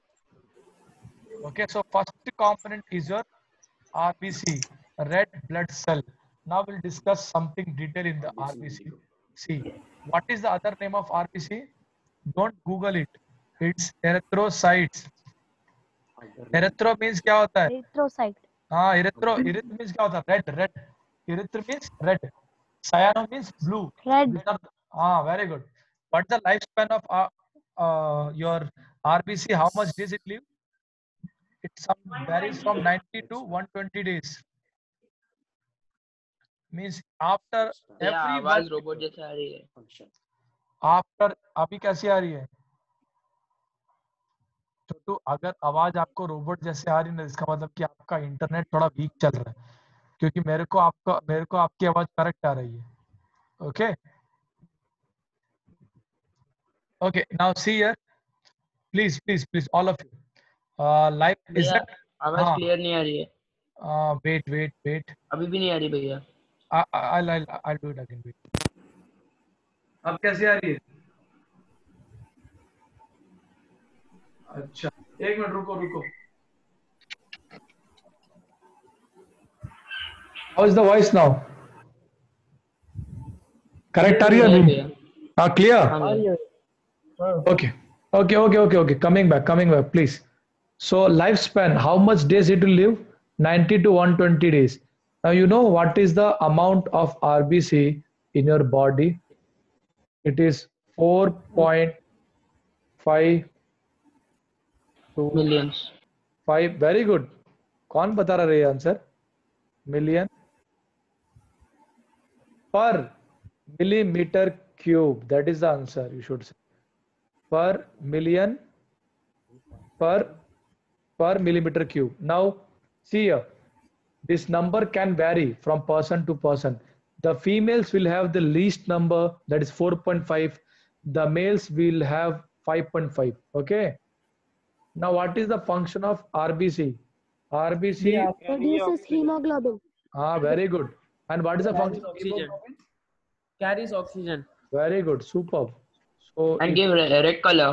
Okay, so first component is your R B C, red blood cell. Now we'll discuss something detail in the R B C. See, what is the other name of R B C? Don't Google it. It's erythrocytes. Erythro means क्या होता है? Erythrocyte. हाँ, erythro, eryth means क्या होता है? Red, red. Eryth means red. Cyano means blue. Red. These are the- ah, very good. What's the lifespan of uh, uh, your R B C? How much days it live? it some varies from ninety to one hundred twenty days. Means after Yeah, every आवाज one, robot जैसे आ रही है. after अभी कैसी आ रही है? छोटू, अगर आवाज आपको रोबोट जैसे आ रही है ना, इसका मतलब कि आपका इंटरनेट थोड़ा वीक चल रहा है, क्योंकि मेरे को आपका मेरे को आपकी आवाज करेक्ट आ रही है. Okay okay, now see here, please please please all of you, live is भैया दैट? आवाज हाँ, क्लियर नहीं आ रही है. वेट वेट वेट, अभी भी नहीं आ रही भैया. I I I do it again. Wait, अब कैसी आ रही है? अच्छा, एक मिनट रुको रुको. How is the voice now? Correct आ रही है Clear नहीं? भैया. हाँ, clear. हाँ भैया. Okay, okay, okay, okay, okay. Coming back, coming back, please. So lifespan, how much days it will live? ninety to one hundred twenty days. Now you know what is the amount of R B C in your body? It is four point five two Millions. five. Very good. कौन बता रहा है answer? Million per millimeter cube. That is the answer. You should say per million per per millimeter cube. Now see here, this number can vary from person to person. The females will have the least number, that is four point five. The males will have five point five. Okay. Now what is the function of R B C? R B C Produces hemoglobin. ah, very good. And what is the function of Oxygen. hemoglobin? Carries oxygen. Very good, superb. So And it- give re- red color.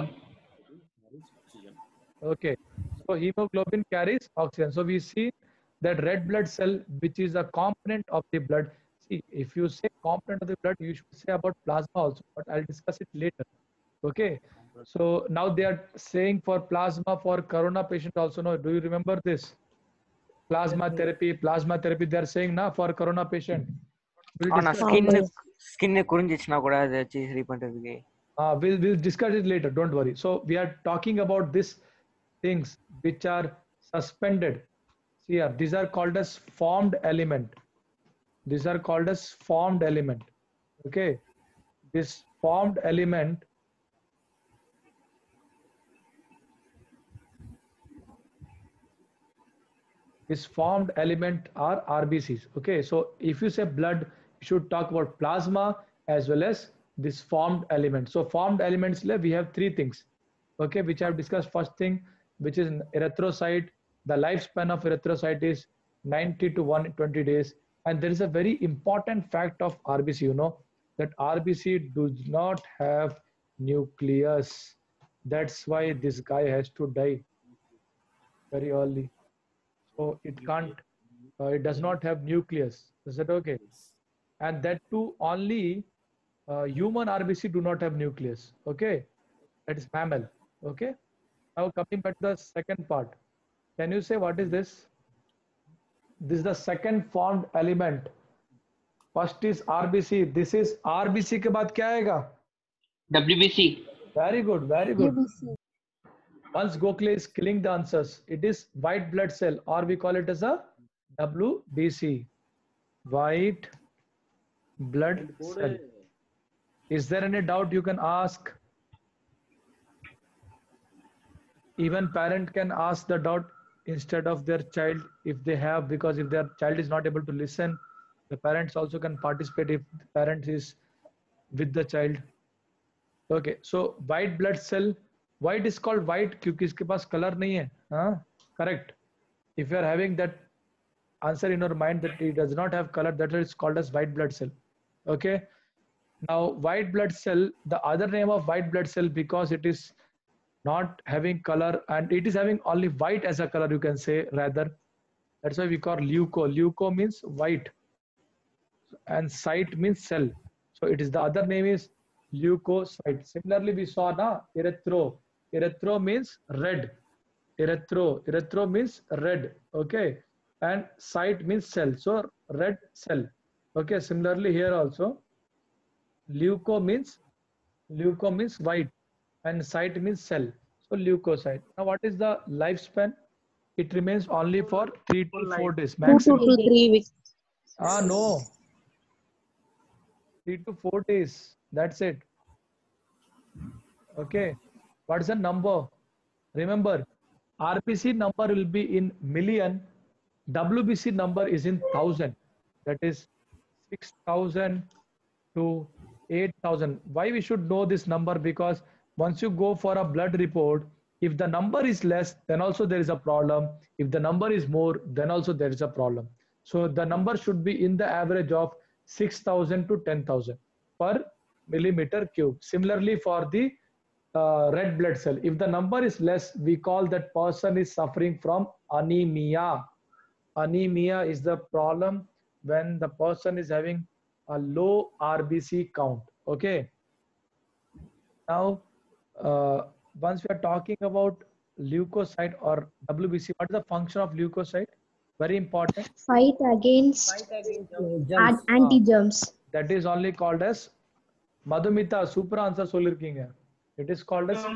okay, so hemoglobin carries oxygen. So we see that red blood cell, which is a component of the blood. See, if you say component of the blood, you should say about plasma also, but I'll discuss it later. Okay, so now they are saying for plasma for corona patient also. No, do you remember this? Plasma therapy, plasma therapy. They are saying now for corona patient. We'll ஆனா discuss, skin skin குறிஞ்சிச்சுனா கூட அதை வச்சு சரி பண்றதுக்கு uh, we'll, we'll discuss it later. Don't worry. So we are talking about this things which are suspended. See here, these are called as formed element. These are called as formed element. Okay, this formed element this formed element are R B Cs. Okay, so if you say blood, you should talk about plasma as well as this formed element. So formed elements, we have three things, okay, which I have discussed. First thing, which is erythrocyte. The lifespan of erythrocyte is ninety to one hundred twenty days. And there is a very important fact of R B C, you know, that R B C does not have nucleus. That's why this guy has to die very early. So it can't, uh, it does not have nucleus. Is that okay? And that too, only uh, human R B C do not have nucleus. Okay, that is mammal. Okay, now coming back to the second part, can you say what is this? This is the second formed element. First is R B C. This is R B C के बाद क्या आएगा? W B C. Very good, very good. Once Gokhale is killing the answers, it is white blood cell, or we call it as a W B C, white blood cell. Is there any doubt you can ask? Even parent can ask the doubt instead of their child if they have, because if their child is not able to listen, the parents also can participate if the parent is with the child. Okay, so white blood cell, white is called white क्योंकि इसके पास color नहीं है, हाँ, correct. If you are having that answer in your mind that it does not have color, that is called as white blood cell. Okay, now white blood cell, the other name of white blood cell, because it is not having color and it is having only white as a color, you can say rather, that's why we call leuco. Leuco means white and cyte means cell, so it is, the other name is leukocyte. Similarly, we saw na erythro. Erythro means red. Erythro. Erythro means red. Okay, and cyte means cell. So red cell. Okay. Similarly, here also, leuco means leuco means white, and cyte means cell. So leukocyte. Now, what is the lifespan? it remains only for three to four days Two to maximum. two, three weeks. Ah, no. Three to four days. That's it. Okay. What's the number? Remember, R B C number will be in million. W B C number is in thousand. That is six thousand to eight thousand. Why we should know this number? Because once you go for a blood report, if the number is less, then also there is a problem. If the number is more, then also there is a problem. So the number should be in the average of six thousand to ten thousand per millimeter cube. Similarly for the uh, red blood cell, if the number is less, we call that person is suffering from anemia. Anemia is the problem when the person is having a low R B C count. Okay. Now, uh, once we are talking about leukocyte or W B C, what is the function of leukocyte? Very important. Fight against Fight against ad- anti-germs. That is only called as Madhumita. Super answer solirkinga. It is called as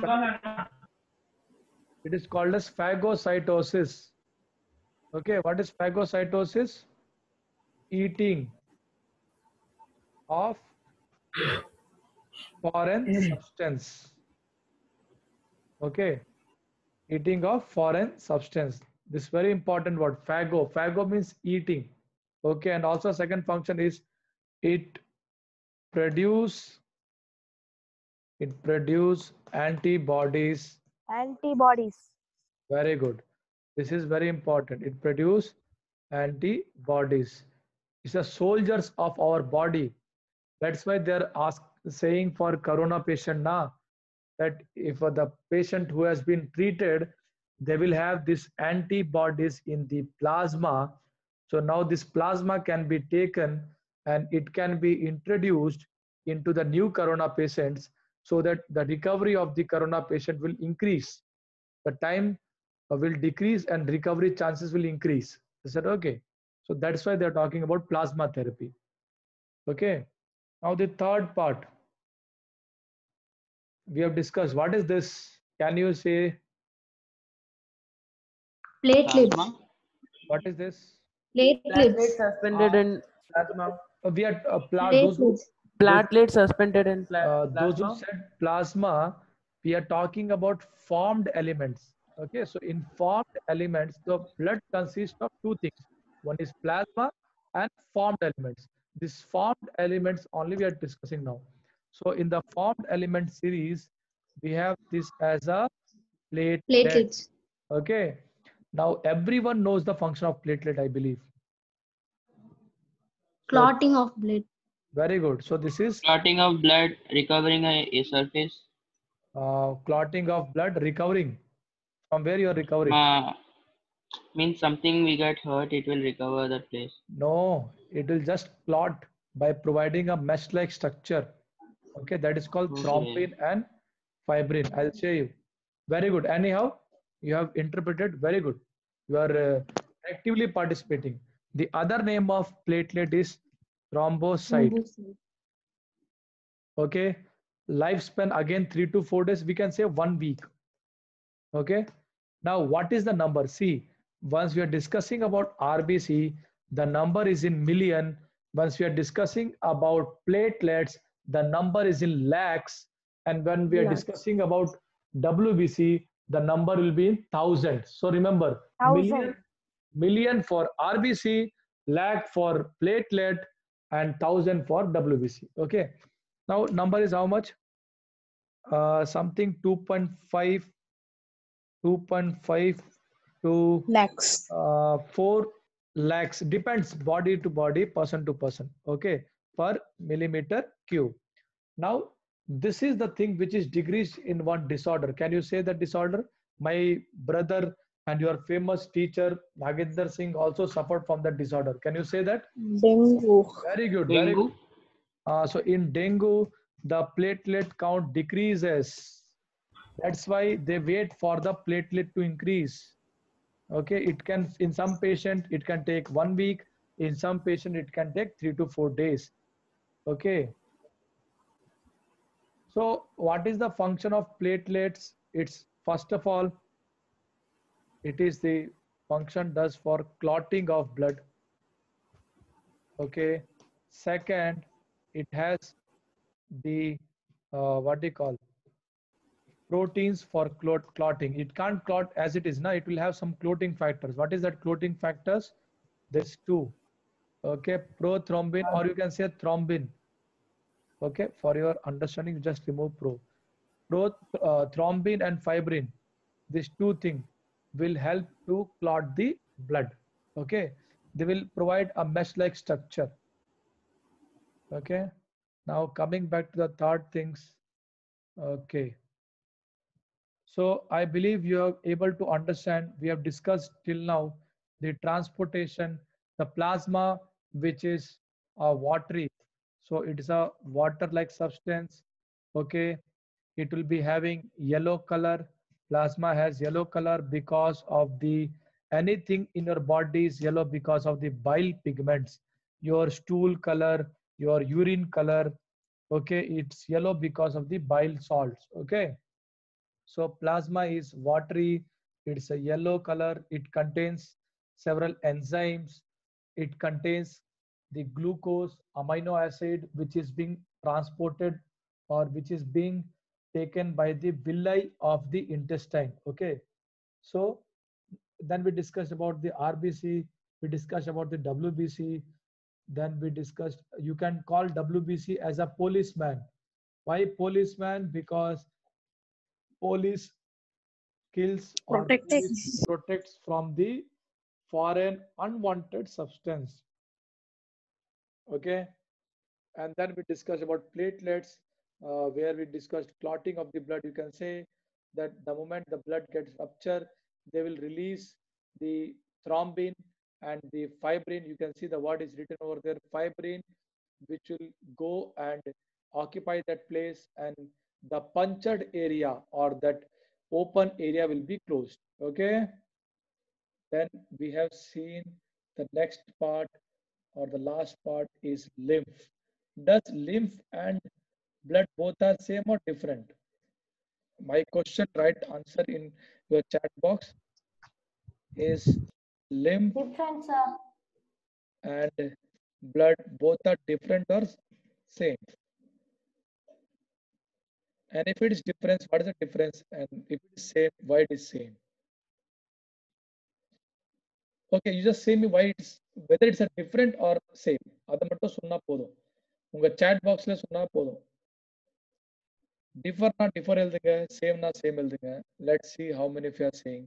it is called as phagocytosis. Okay, what is phagocytosis? Eating of foreign substance. Okay, eating of foreign substance. This very important word, phago. Phago means eating. Okay, and also second function is it produce it produce antibodies. Antibodies. Very good. This is very important. It produce antibodies. It's the soldiers of our body. That's why they're ask, saying for corona patient now that if the patient who has been treated, they will have this antibodies in the plasma. So now this plasma can be taken and it can be introduced into the new corona patients so that the recovery of the corona patient will increase. The time will decrease and recovery chances will increase. Is that okay? So that's why they're talking about plasma therapy. Okay. Now the third part we have discussed. What is this? Can you say Platelets. Plasma. what is this? Platelets Platelets. suspended in plasma. Uh, we are uh, pla those, who, Platelets. Platelets suspended in pla uh, those who plasma. said plasma, we are talking about formed elements. Okay, so in formed elements, the blood consists of two things. One is plasma and formed elements. These formed elements only we are discussing now. So in the formed element series, we have this as a platelet. Platelets. Okay. Now everyone knows the function of platelet, I believe. So, Clotting of blood. very good. So this is Clotting of blood, recovering a, a surface. uh, clotting of blood, recovering. From where you are recovering? Uh, means something we get hurt, it will recover that place. No, it will just clot by providing a mesh-like structure. Okay, that is called Okay. thrombin and fibrin. I'll show you. Very good. Anyhow, you have interpreted very good. You are uh, actively participating. The other name of platelet is thrombocyte. Okay, lifespan again three to four days. We can say one week. Okay. Now, what is the number? See, once we are discussing about R B C, the number is in million. Once we are discussing about platelets, the number is in lakhs. And when we are Lakhs. discussing about W B C, the number will be in thousand. So remember, Thousand. million, million for R B C, lakh for platelet, and thousand for W B C. Okay. Now, number is how much? Uh, something two point five. two point five to Lakhs. uh, four lakhs, depends body to body, person to person. Okay, per millimeter cube. Now this is the thing which is decreased in one disorder. Can you say that disorder? My brother and your famous teacher Nagendra Singh also suffered from that disorder. Can you say that? Dengue. Very good. Very Dengue. good. Uh, so in dengue, the platelet count decreases. That's why they wait for the platelet to increase. Okay, it can, in some patient, it can take one week. In some patient, it can take three to four days. Okay. So what is the function of platelets? It's first of all, it is the function does for clotting of blood. Okay. Second, it has the uh, what do you call proteins for clot clotting. It can't clot as it is now. It will have some clotting factors. What is that clotting factors? There's two. Okay, prothrombin, or you can say thrombin. Okay, for your understanding, you just remove pro. Pro uh, thrombin and fibrin. These two things will help to clot the blood. Okay, they will provide a mesh-like structure. Okay, now coming back to the third things. Okay. So I believe you are able to understand. We have discussed till now the transportation, the plasma, which is a watery. So it is a water-like substance. Okay. It will be having yellow color. Plasma has yellow color because of the anything in your body is yellow because of the bile pigments. Your stool color, your urine color. Okay. It's yellow because of the bile salts. Okay. So plasma is watery, it's a yellow color, it contains several enzymes, it contains the glucose, amino acid, which is being transported or which is being taken by the villi of the intestine. Okay. So then we discussed about the R B C, we discussed about the W B C, then we discussed, you can call W B C as a policeman. Why policeman? Because police kills or police protects from the foreign unwanted substance. Okay. And then we discussed about platelets, uh, where we discussed clotting of the blood. You can say that the moment the blood gets ruptured, they will release the thrombin and the fibrin. You can see the word is written over there, fibrin, which will go and occupy that place, and the punctured area or that open area will be closed. Okay. Then we have seen the next part or the last part is lymph. Does lymph and blood both are same or different? My question, right answer in your chat box is lymph Different, sir. and blood both are different or same? And if it is difference, what is the difference? And if it is same, why it is same? Okay, you just say me why it's whether it's a different or same. Adha mattum sonna podum. Unga chat box la sonna podum. Differ na differ eldunga, same na same eldunga. Let's see how many of you are saying.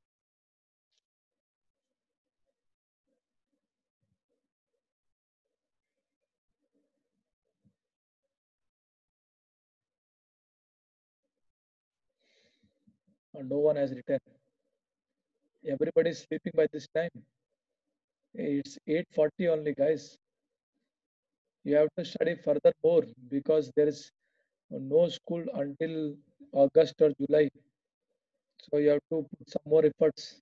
And no one has written. Everybody is sleeping by this time. It's eight forty only, guys. You have to study further more because there is no school until August or July. So you have to put some more efforts.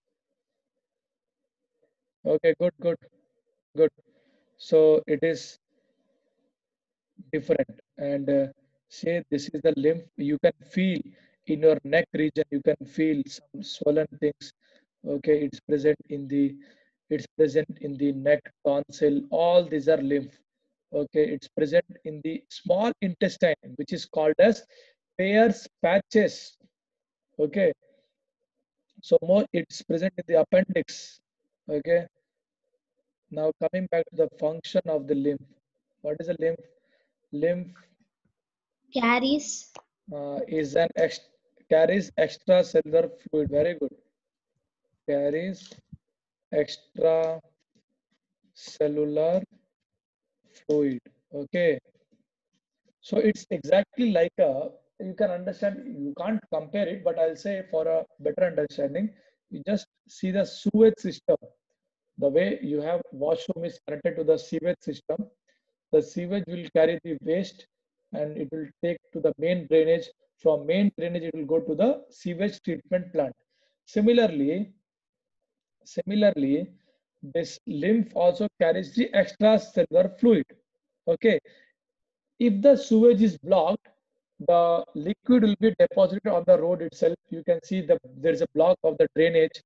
Okay, good, good, good. So it is different. And uh, say this is the lymph. You can feel in your neck region. You can feel some swollen things. Okay, it's present in the it's present in the neck, tonsil. All these are lymph. Okay, it's present in the small intestine, which is called as Peyer's patches. Okay, so more it's present in the appendix. Okay, now coming back to the function of the lymph. What is a lymph? Lymph Carries. uh, is an ex carries extracellular fluid. Very good. Carries extracellular fluid. Okay. So it's exactly like a, you can understand, you can't compare it, but I'll say for a better understanding, you just see the sewage system. The way you have washroom is connected to the sewage system. The sewage will carry the waste and it will take to the main drainage. From main drainage, it will go to the sewage treatment plant. Similarly, similarly, this lymph also carries the extracellular fluid. Okay. If the sewage is blocked, the liquid will be deposited on the road itself. You can see the there is a block of the drainage.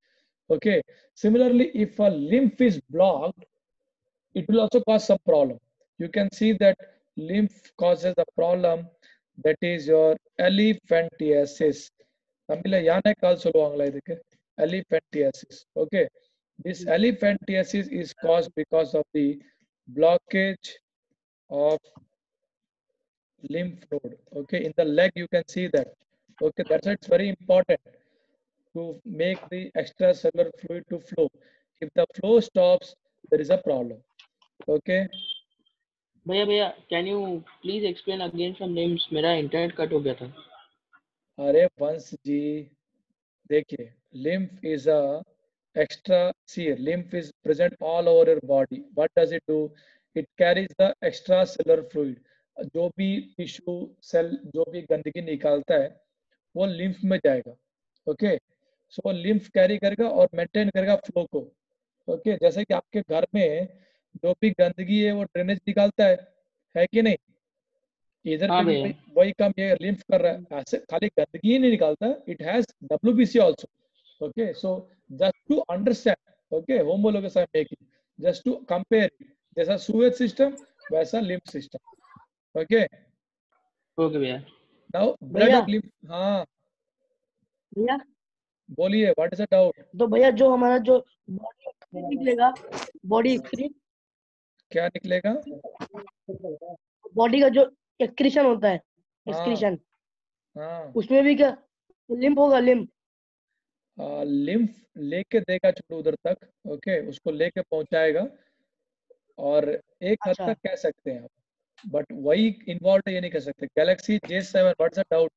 Okay. Similarly, if a lymph is blocked, it will also cause some problem. You can see that lymph causes the problem, that is your elephantiasis. Tamil யானை கால் சொல்லுவாங்களா இதுக்கு? Elephantiasis. Okay. This elephantiasis is caused because of the blockage of lymph node. Okay, in the leg you can see that. Okay, that's why it's very important to make the extracellular fluid to flow. If the flow stops, there is a problem. Okay. भैया भैया can you please explain again from limbs? मेरा internet cut हो गया था. अरे वंश जी, देखिए, lymph is a extra. See, lymph is present all over your body. What does it do? It carries the extracellular fluid. जो भी टिश्यू सेल जो भी गंदगी निकालता है वो लिम्फ में जाएगा. ओके, सो वो लिम्फ कैरी करेगा और मेंटेन करेगा फ्लो को. ओके, जैसे कि आपके घर में जो भी गंदगी है वो ड्रेनेज निकालता है, है कि नहीं? इधर हाँ पे भी भैया. वही वही काम ये लिम्फ कर रहा है. ऐसे खाली गंदगी ही नहीं निकालता, it has WBC also. Okay, so just to understand, okay, homologous I am making, just to compare, जैसा सूएज सिस्टम वैसा लिम्फ सिस्टम. ओके ओके भैया. नाउ ब्लड भैया और लिम्फ. हाँ भैया बोलिए, व्हाट इज द डाउट? तो भैया जो हमारा जो बॉडी निकलेगा, बॉडी एक्सक्रीट, क्या निकलेगा? बॉडी का जो एक्सक्रीशन होता है, हाँ एक्सक्रीशन, हाँ, उसमें भी क्या लिम्फ होगा? लिम्फ लिम्फ लेके देगा छोटू उधर तक. ओके, उसको लेके पहुंचाएगा और एक हद अच्छा तक कह सकते हैं आप, बट वही इन्वॉल्व है ये नहीं कह सकते. Galaxy J seven, what's the doubt?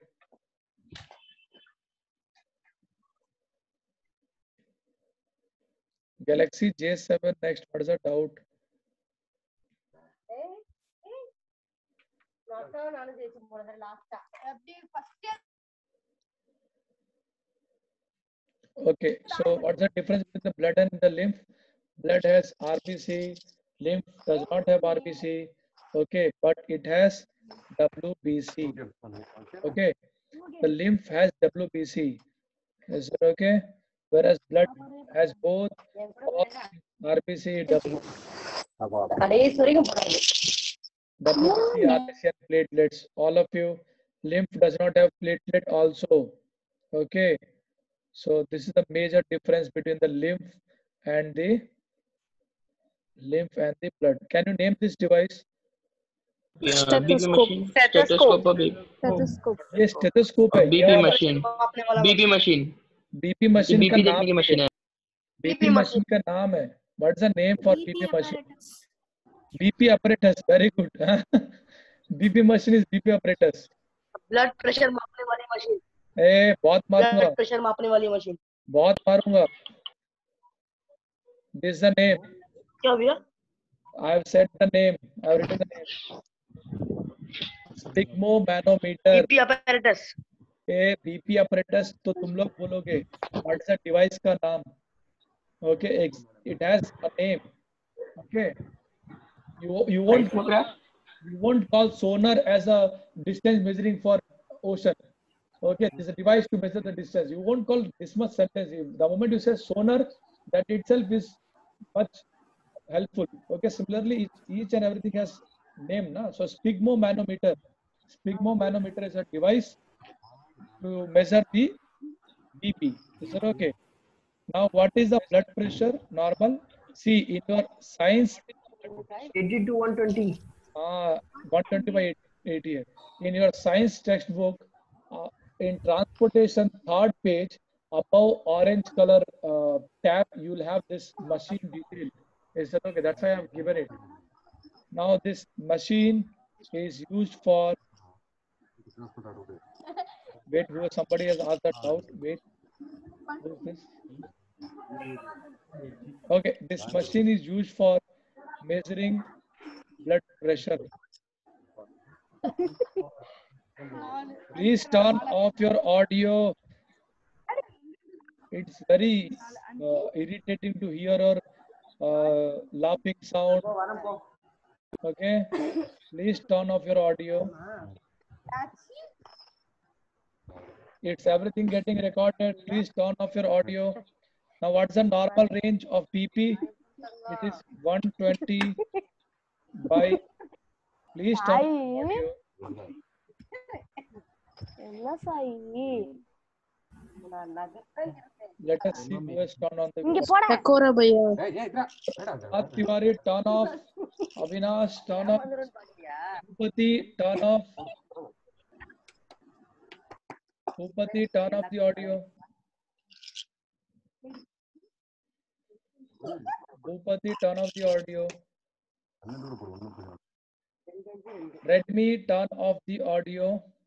Galaxy J seven next, what's the doubt? Okay, so what's the difference between the blood and the lymph? Blood has R B C, lymph does not have R B C. Okay, but it has W B C. Okay, the lymph has W B C. Is it okay? Whereas blood has both R B C, W, W B C, R B C and platelets. All of you, lymph does not have platelet also. Okay. So this is the major difference between the lymph and the lymph and the blood. Can you name this device? Uh, B P machine, stethoscope or B P. Stethoscope. ये stethoscope है. B P machine, B P machine. B P machine B का P नाम देखने की machine है. B P machine का नाम है. What's the name for B P machine? B P apparatus. Very good. B P machine is B P apparatus. Blood pressure मापने वाली मशीन, ए बहुत मारूंगा, ब्लड प्रेशर मापने वाली मशीन. बहुत मारूंगा. This is the name. क्या भैया? I have said the name. I have written the name. Sphygmomanometer. BP apparatus. A BP apparatus तो तुम लोग बोलोगे. What is the device का नाम? Okay, it has a name. Okay, you you won't you won't call sonar as a distance measuring for ocean. Okay, this is a device to measure the distance. You won't call this much sentence. The moment you say sonar, that itself is much helpful. Okay, similarly, each, each and everything has name, na? So sphygmomanometer. Sphygmomanometer is a device to measure the B P. Is that okay? Now, what is the blood pressure? Normal. See, in your science, eighty to one twenty. Uh, one twenty by eighty. In your science textbook, uh, in transportation third page, above orange color uh, tab, you will have this machine detail. Is that okay? That's why I have given it. Now this machine is used for. Wait, somebody has asked that out. Wait. What is this? Okay, this machine is used for measuring blood pressure. Please turn off your audio. It's very uh, irritating to hear your uh, laughing sound. Okay, please turn off your audio. It's everything getting recorded. Please turn off your audio. Now, what's the normal range of B P? It is one twenty by. Please turn on the audio. Let us see who has turned on the video. Sakura bhaiya. At Tiwari, turn off. Avinash, turn off. Bhupati, turn off. Bhupati, turn off the audio. Bhupati, turn off the audio. Redmi, turn off the audio.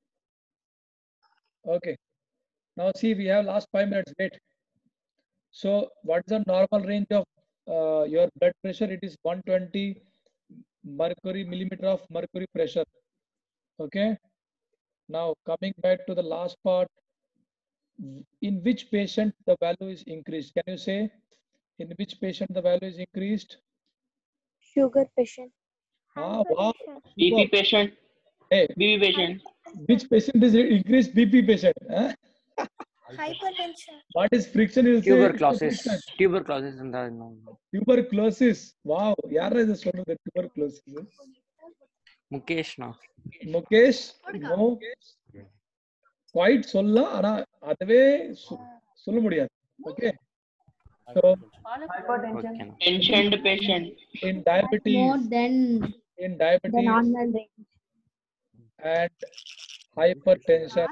Okay. Now see, we have last five minutes. Wait. So, what's the normal range of uh, your blood pressure? It is one twenty mercury millimeter of mercury pressure. Okay. Now coming back to the last part, in which patient the value is increased? Can you say in which patient the value is increased? Sugar patient. Ah, wow. B P patient. Hey, B P patient. which patient is increased? B P patient. Huh? Hypertension. What is friction? You say Tuberculosis. friction. Tuberculosis ಅಂತ Tuberculosis. Wow. ಯಾರು ಇದು சொன்னது tuberculosis? Mukesh ನಾ Mukesh? No. Quite சொல்ல ஆனா அதுவே சொல்ல முடியாது. Okay. So Hypertension. Tensioned patient. in diabetes, More than in the diabetes normal range. and hypertension.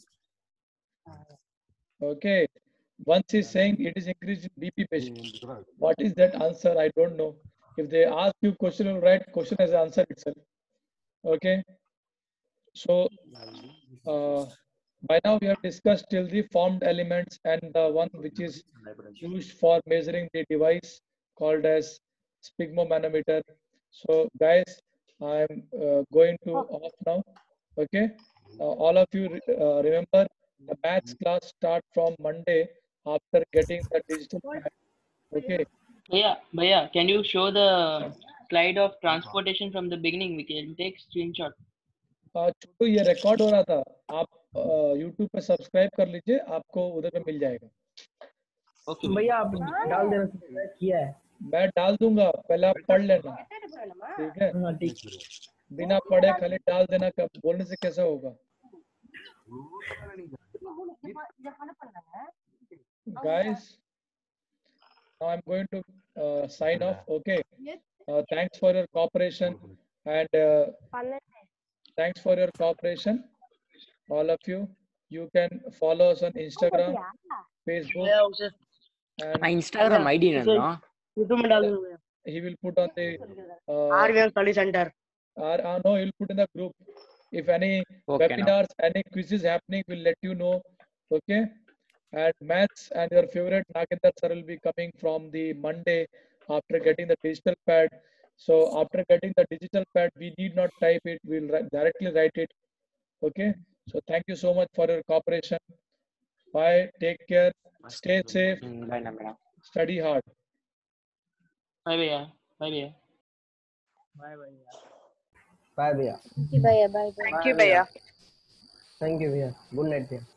Okay. Once he's saying it is increased in B P patient. What is that answer? I don't know. If they ask you question, you'll write question as answer itself. Okay. So uh, by now we have discussed till the formed elements and the one which is used for measuring the device called as sphygmomanometer. So guys, I'm uh, going to off now. Okay. Uh, all of you uh, remember the maths class start from Monday after getting the digital pad. Okay. Bhaiya, Bhaiya, can you show the slide of transportation from the beginning? We can take screenshot. uh, छोटू ये record हो रहा था, आप YouTube पे subscribe कर लीजिए, आपको उधर पे मिल जाएगा. Okay. भैया आप डाल देना subscribe किया है. मैं डाल दूंगा, पहले आप पढ़ लेना. ठीक है. हाँ ठीक. बिना पढ़े खाली डाल देना, कब बोलने से कैसा होगा? Guys, now I'm going to uh, sign off. Okay. Uh, thanks for your cooperation and uh, thanks for your cooperation, all of you. You can follow us on Instagram, Facebook, and Instagram I D ना YouTube में डाल दूंगा. he will put on the uh, R V M Study Center. or, uh, no, he'll put in the group. If any Okay, webinars, any quizzes happening, we'll let you know. Okay. And maths and your favorite Nagendar sir will be coming from the Monday after getting the digital pad. So after getting the digital pad, we need not type it. We'll write, directly write it. Okay. So thank you so much for your cooperation. Bye. Take care. Stay safe. Bye ना मेरा. Study hard. Bye, Bhaiya. Bye, Bhaiya. Bye भैया. Bye भैया. Thank you, Bhaiya. Bye, bye. Thank you, bhaiya. Thank you भैया. Good night भैया.